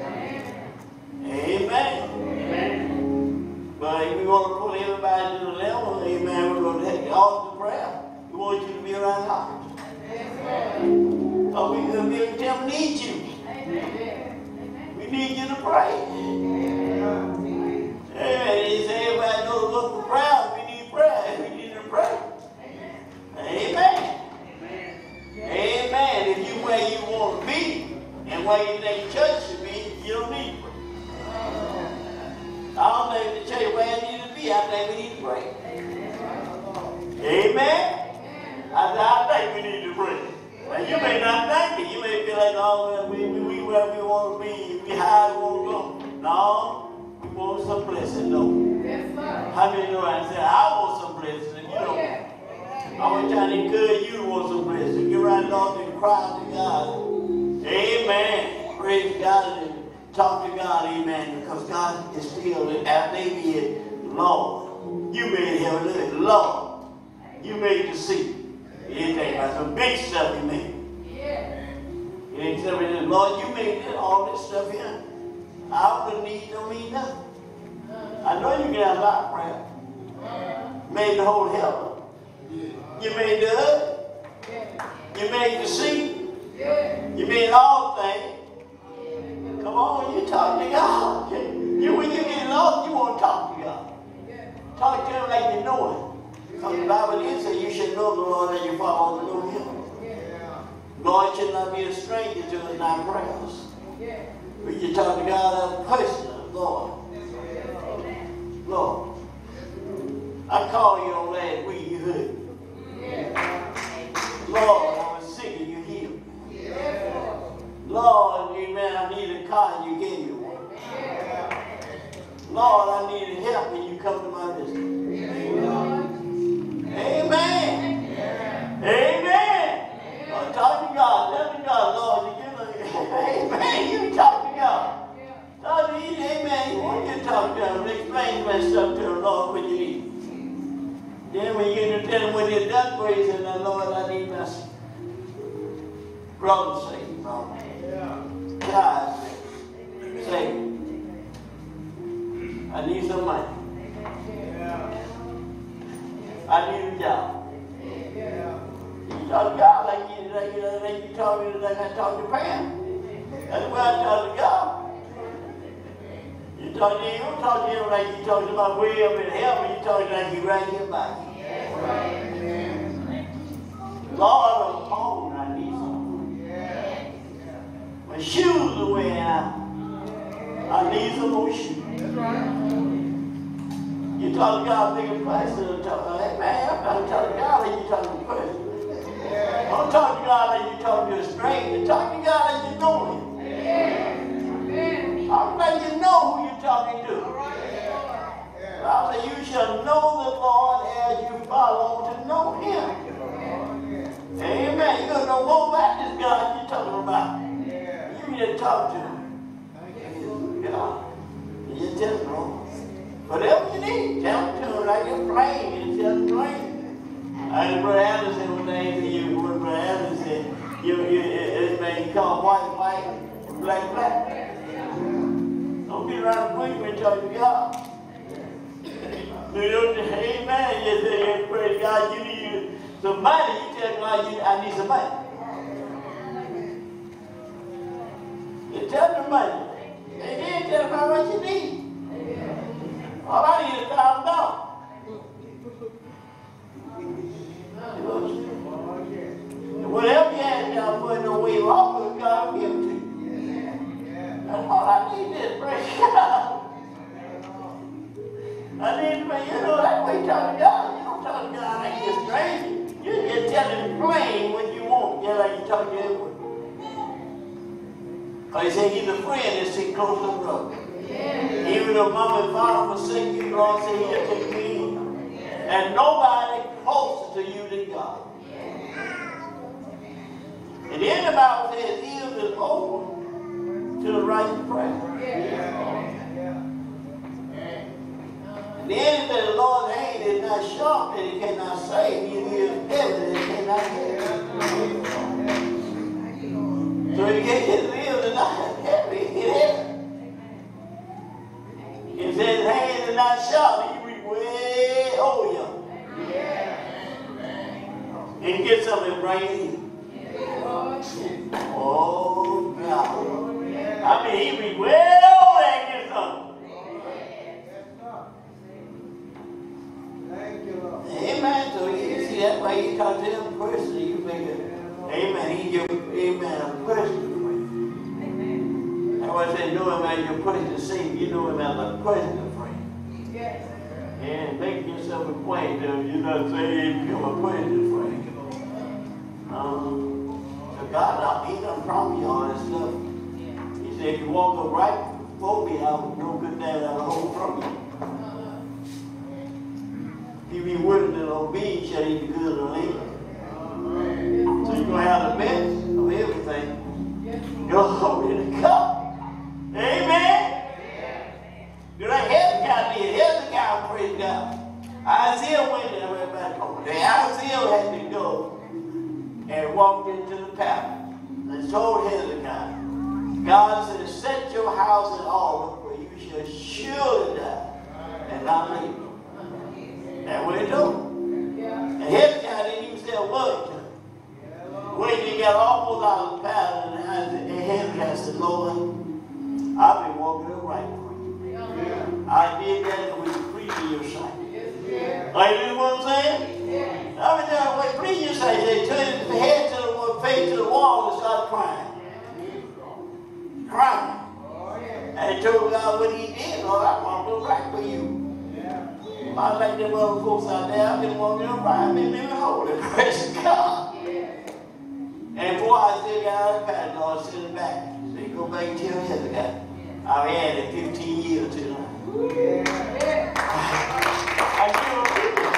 Amen. Amen. But if we want to pull everybody to the level, amen, we're going to take the altar prayer. We want you to be around the altar. Because we, we, we need you. We need you to pray. Amen. He said everybody knows to look for prayer. We need prayer. We need to pray. Amen. Amen. If you where you want to be and where you think church should be, you don't need to pray. I don't think the church where it needs to be. I think we need to pray. Amen. I, I think we need to pray. Now, you may not think it. You may feel like, oh, we, we, we where we want to be, we high we want to go. No, we want some blessing, no. Yes, sir. How many know I say, I want some blessing, and you know. Yeah. I'm trying to encourage you to want some blessing. Get around the altar and cry to God. Amen. Praise God and talk to God, amen, because God is still, and maybe it, Lord, you made heaven, Lord, you made the sea. You didn't think about some big stuff you made. Yeah. You didn't tell me, Lord, you made all this stuff here. I don't need, don't mean nothing. I know you can have a lot of prayer. Made the whole heaven. You made the earth. You made the sea. You made all things. Come on, you talk to God. You, when you get lost, you want to talk to God. Talk to Him like you know Him. Because the Bible did say you should know the Lord and you follow to know Him. Lord should not be a stranger to us in our prayers. We can talk to God as personal, Lord. Lord, I called you on last week, you heard me. Lord, I was sick and you healed me. Lord, amen, I needed a car and you gave me one. Lord, I needed help and you come to my rescue. Amen. Amen. Lord, talk to God. Tell me God, Lord, you give me, amen, you talk to God. Talk to Him, amen. You want you to talk to Him. Explain my stuff to Him, Lord, what you need. Then when you get to tell Him what He's done for you, say, Lord, I need my brother saved, Lord. God saved. I need some money. I need a job. You talk to God like you, like you, like you talk to, like I talk to Pam. That's why I talk to God. You talk to Him, you don't talk to Him like you talk to my way up in heaven. You talk like you right here by me. Lord, I'm home. I need something. My shoes are wearing out. I need some more shoes. You talk to God like a person. Hey, man, I'm not talking to God like you talking to a person. Don't talk to God like you talking to a stranger. Talk to God like you know Him. Talk like you know who you're talking to. God said, you shall know the Lord as you follow to know Him. Amen. You're going to know more about this God you're talking about. You need to talk to Him. God. You just tell Him, Lord. Whatever you need, tell Him to Him like you're playing. And tell Him plain. And Brother Anderson was named to you. Brother Anderson said, you, you, it, it may call white, white, and black, black. Don't be around the bush when you talk to God. Amen. You say, praise God, you need some money. You tell God, you, I need some money. You tell them money. And then tell them how much you need. All I need is a thousand dollars. Whatever you ask God for, no way off, God will give it to you. That's all I need is praise God. I need to be, you know, that's why you talk to God. You don't talk to God like you're a stranger. You just tell Him plain what you want, just like you talk to everyone. Because He said He's a friend that sits close to the brother. Yeah. Even though mama and father forsake you, Lord said He'll take me in. Yeah. And nobody closer to you than God. Yeah. And then the Bible says His ears is open to the right prayer. Yeah. Yeah. then if the Lord's hand is not sharp and it cannot save you, he is heavy and it cannot help. So you can't just live and not heavy, it heavy. If his hand is not sharp, he reach way over you. And get something and bring it in. Oh, God. I mean, he reach way over there and get something. Amen. So you see that way you talk to him personally, you make it. Amen. He give, amen, a personal friend. That's why I said, know him as your personal Savior. You know him as a personal friend. Yes. And make yourself acquainted. You're not saying become a personal friend. Um, so God, he done promise you all this stuff. He said, if you walk upright before me, I will no good thing out of hold from you. If you be willing and obedient, shall eat the good of the evil. So you're going to have the best of everything. Glory to God. Amen. You're like Hezekiah did. Hezekiah, praise God. Isaiah went there. Everybody told me. Isaiah had to go and walked into the palace and told Hezekiah, God said, set your house in order, for you shall surely die and not live. That's what he told. And Hezekiah didn't even say a word to him. When he got almost out of the palace, and Hezekiah said, Lord, I've been walking upright for you. I did that and was pleased in your sight. Like, you know what I'm saying? I've been down way pleased in your sight. They turned his head to the face to the wall and started crying. Crying. And he told God what he did. Lord, I want to right for you. I like them other folks out there. I've been walking upright. I've been living holy. Praise God. And before I still got out of the palace, Lord sent him back. So you go back and tell Hezekiah, I've added fifteen years to them. I give him people.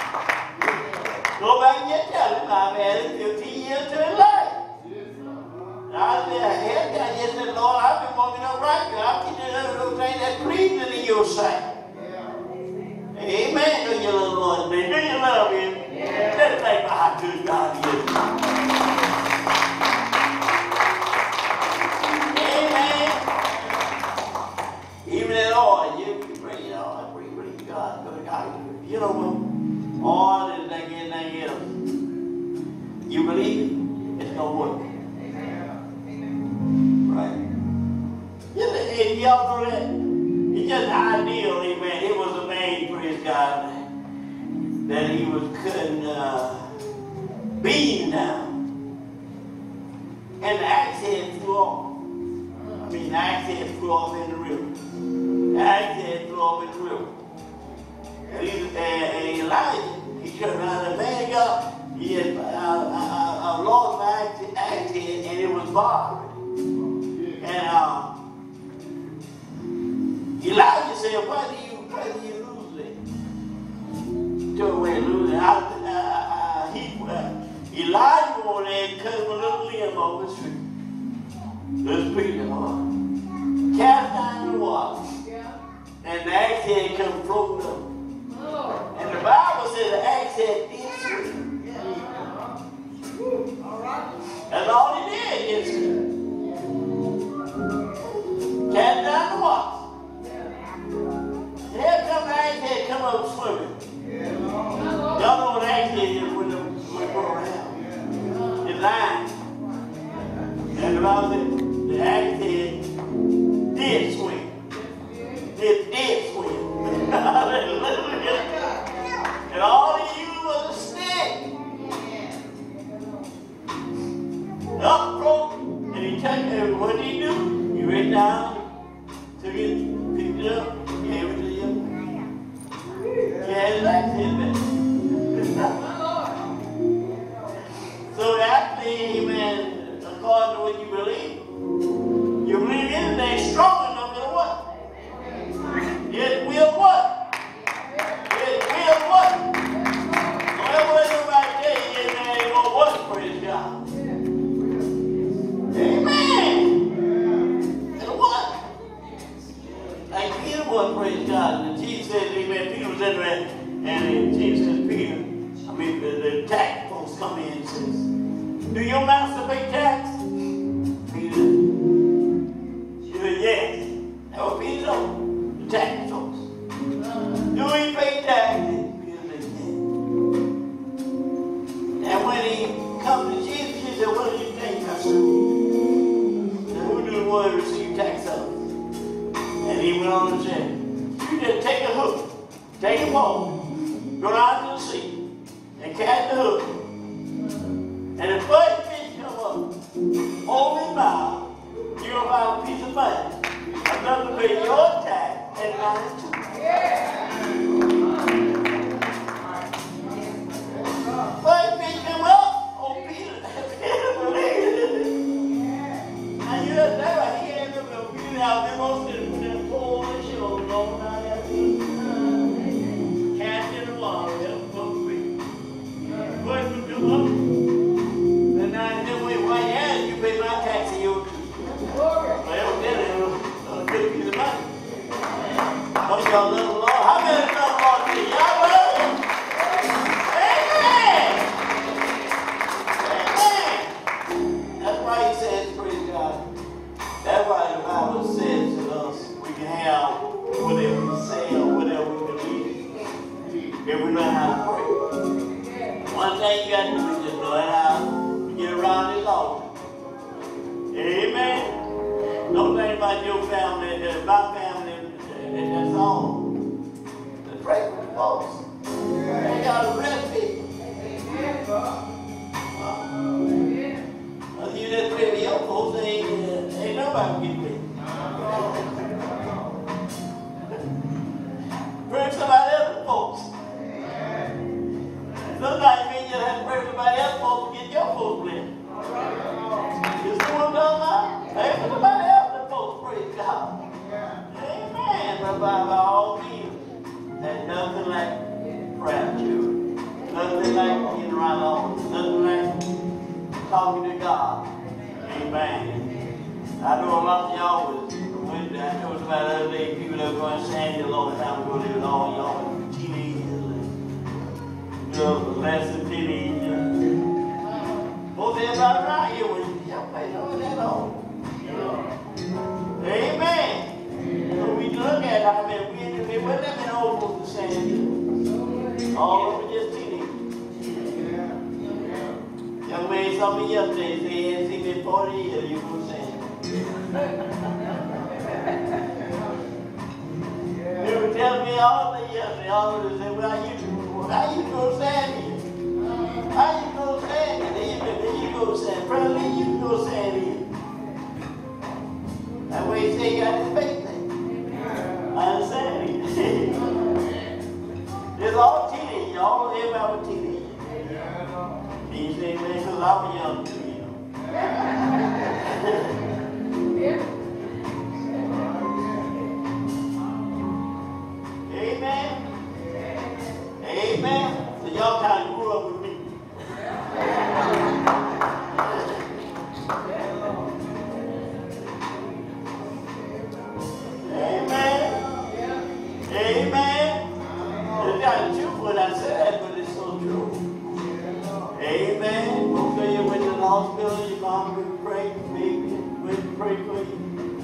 Go back and get tell him I've added fifteen years to his life. And I said, Hezekiah just said, Lord, I've been walking upright. I've been doing those things that pleasing in your sight. Amen. Do you love Lord? Do you love him? Yeah. Let's think about how good God is. Amen. Even at all, you pray, you know, I pray, pray to God. Go to God. You know what? All and anything else. You believe it? It's going to work. Right? And y'all know that? It's just ideal, amen. It was a man, praise God, that he was cutting uh, beans down. And the axe head flew off. I mean, the axe head flew off in the river. The axe head flew off in the river. And, he, and, and Elijah, he turned around and man God, he had uh, uh, uh, lost my axe, axe head and it was bothering. And uh, Elijah said, why do you, why do you lose it? Took away losing. I, I, I, he, uh, Elijah went there and cut him a little limb off the tree. Let's preach him on. Cast down the water. And the axe head come floating up. And the Bible says the axe head did swim. That's all he did, did swim. Cast down the water. Here come the axe head come up swimming. Y'all know what axe head is when they go around. It's lying. And the Bible said the axe head did swim. It did swim. Hallelujah. And all he used was a stick. Up broke. And he took it. What did he do? He went down, took it, picked it up, gave it to you. Yeah, it's like this. So actually, amen, according to what you believe, you believe anything strong enough to what? It will what? It will what? Whatever everybody tell you, amen, it will what? Praise God. Amen. And what? Like Peter was, praise God, and Jesus said, amen, Peter was in there, and Jesus said, Peter, I mean, the, the tax folks come in and says, do your master pay tax? Peter, he said, yes. That was Peter, the tax folks. Do he pay tax? Peter said, yes. And when he comes to Jesus, he said, what do you think, my son? He said, who do the one receive tax of? And he went on and said, you just take a hook, take a pole, go down to the sea, and catch the hook. And the first fish come up, hold his mouth, you're going to find a piece of money. Enough to pay your tax and mine too. First fish come up, oh Peter, Peter believed it. And you know, that's why he ended up with Peter out there most of them poor shows going down there. Cast in the water, that's supposed to be. First fish come up. And now, then wait, why yeah, you pay my tax and yours too. Well, then it was a good piece of money. Don't y'all love the Lord? How many love the Lord today? Y'all love him? Amen! Amen! That's why he says, praise God. That's why the Bible says to us, we can have whatever we say or whatever we believe. If we learn how to pray. One thing you got to do is just learn how to get around this altar. Amen. Don't think about your family, uh, my family, and that's all. The pray for the folks. They got to bless people. Uh, you just pray for your folks, ain't, uh, ain't nobody get with. Pray for somebody else's folks. Sometimes you just have to pray for somebody else's folks to get your folks blessed. You see what I'm talking about? Pray for somebody else's folks, praise God. Amen. But by all means, there's nothing like prayer, children. Nothing like getting around the altar. Nothing like talking to God. Amen. I know a lot of y'all was, when I know it's about the other day, people that were going to Sandy a long time ago, they was all y'all were teenagers and, you know, less than teenagers. Most everybody around here was, y'all play no that long. Amen. So we look at how many we we wouldn't have been old folks to say all of them just teenagers. Young man saw me yesterday, say he hadn't seen me in forty years, you know what I'm saying? They were telling me all day yesterday, all of them said, well, how you how you go Sandy? How you go Sandy? There you go Sandy. Brother, you go Sandy. That way he said he got his faith thing. I understand it. It's all teenage, all everybody was teenage. He said, man, because I was young too, you know. Amen. Amen. So y'all kind of grew up with me. Amen. Amen. It's not the truth what I said, but it's so true. Amen. Okay, you went to the hospital, your mom would pray for me, would pray for you.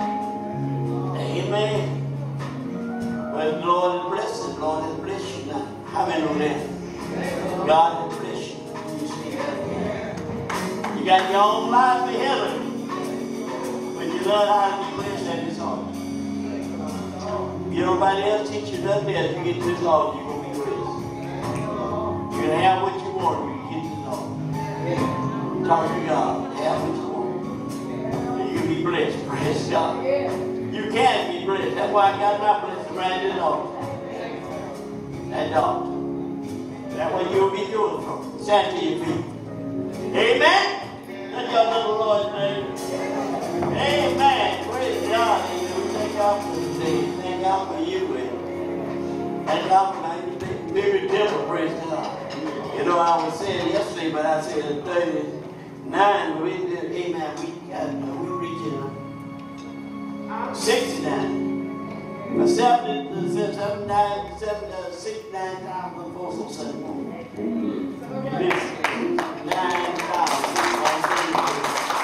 Amen. But the Lord is blessed, the Lord is blessed you now. How many know that? God is blessed you. You see that? You got your own life ahead of you. When you learn how to be blessed at this altar. If nobody else teach you nothing else, you get to this altar, you're going to be blessed. You're going to have what you want when you get to this altar. Talk to God, have what you want. And you'll be blessed, praise God. You can be blessed. That's why I got my blessing right in the altar. That altar. That's what you'll be doing from. Stand to your feet. Amen? Let y'all know the Lord's name. Amen. Praise God. We thank God for today. Thank God for you. And thank God for how you take Mary Temple. Praise God. You know, I was saying yesterday, but I said thirty-nine. We did, amen. We got, we reaching sixty-nine. seventy, seventy-nine, seventy, sixty-nine thousand folks on Sunday morning. nine thousand on Sunday.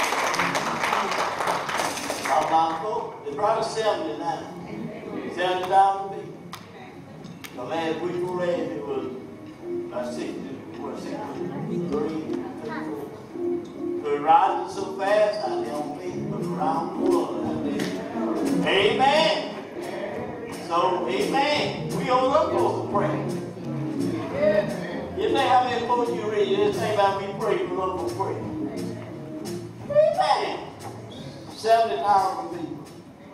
About folks, it's probably seventy-nine. seventy thousand people. The last week we read, it was about sixty, what, sixty-three, thirty-four. We're riding so fast out there on feet, but around the world out there. Amen. So, amen. We all up supposed to pray. You think how many folks you read? This thing about me pray, we love to pray. Amen. seventy thousand people.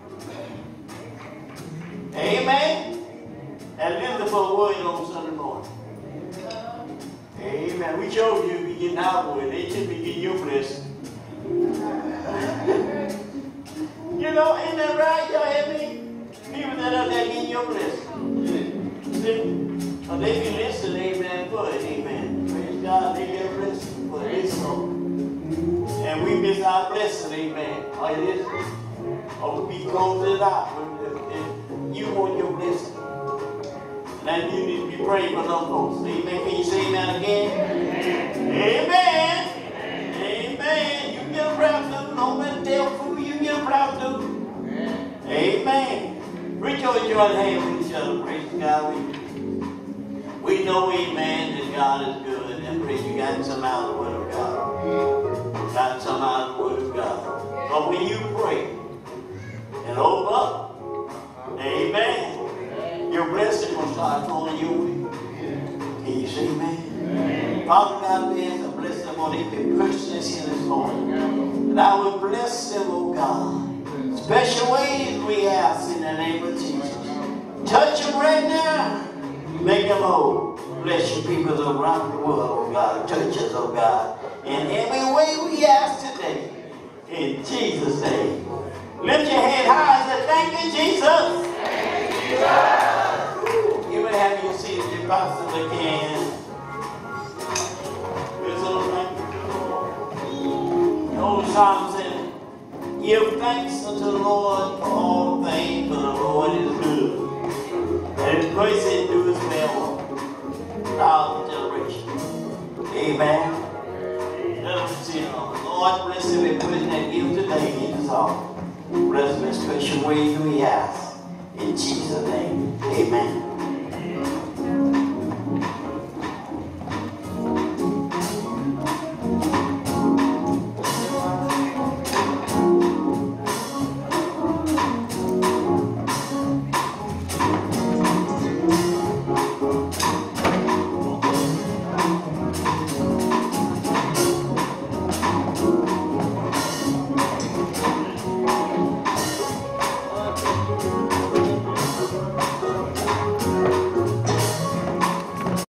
Amen. And listen for the word on Sunday morning. Amen. We showed you be getting our word. They should be getting your blessing. You know, ain't that right? Y'all hear me? People that are there getting your blessing. See? Oh, they be listening, amen, for it, amen. Praise God, they get a blessing for it. So. And we miss our blessing, amen. Are you listening? Or we close it out. You want your blessing. And you need to be praying for them folks. Amen. Can you say amen again? Amen. Amen. Amen. You get proud to no matter tell fool you get proud to. Amen. Rejoice your hand with each other. Praise God. We, we know, amen, that God is good. And praise you got some out of the word of God. Got some out of the word of God. But when you pray and open up, amen, your blessing will start flowing your way. Can you say amen? Father God, we ask a blessing on every person that's here this morning. And I will bless them, oh God. Special ways we ask in the name of Jesus. Touch them right now. Make them whole. Bless your people around the world, oh God. Touch us, oh God. In every way we ask today. In Jesus' name. Lift your head high and say, thank you, Jesus. Thank you, Jesus. You may have your seat if you possibly can. There's a little thank you. The old psalm said, give thanks unto the Lord for all things, for the Lord is good. And his grace endures forever, thousand generations. Amen. Let us see, Lord bless every person that gives today in this offering. Bless them in special ways we ask. In Jesus' name, amen.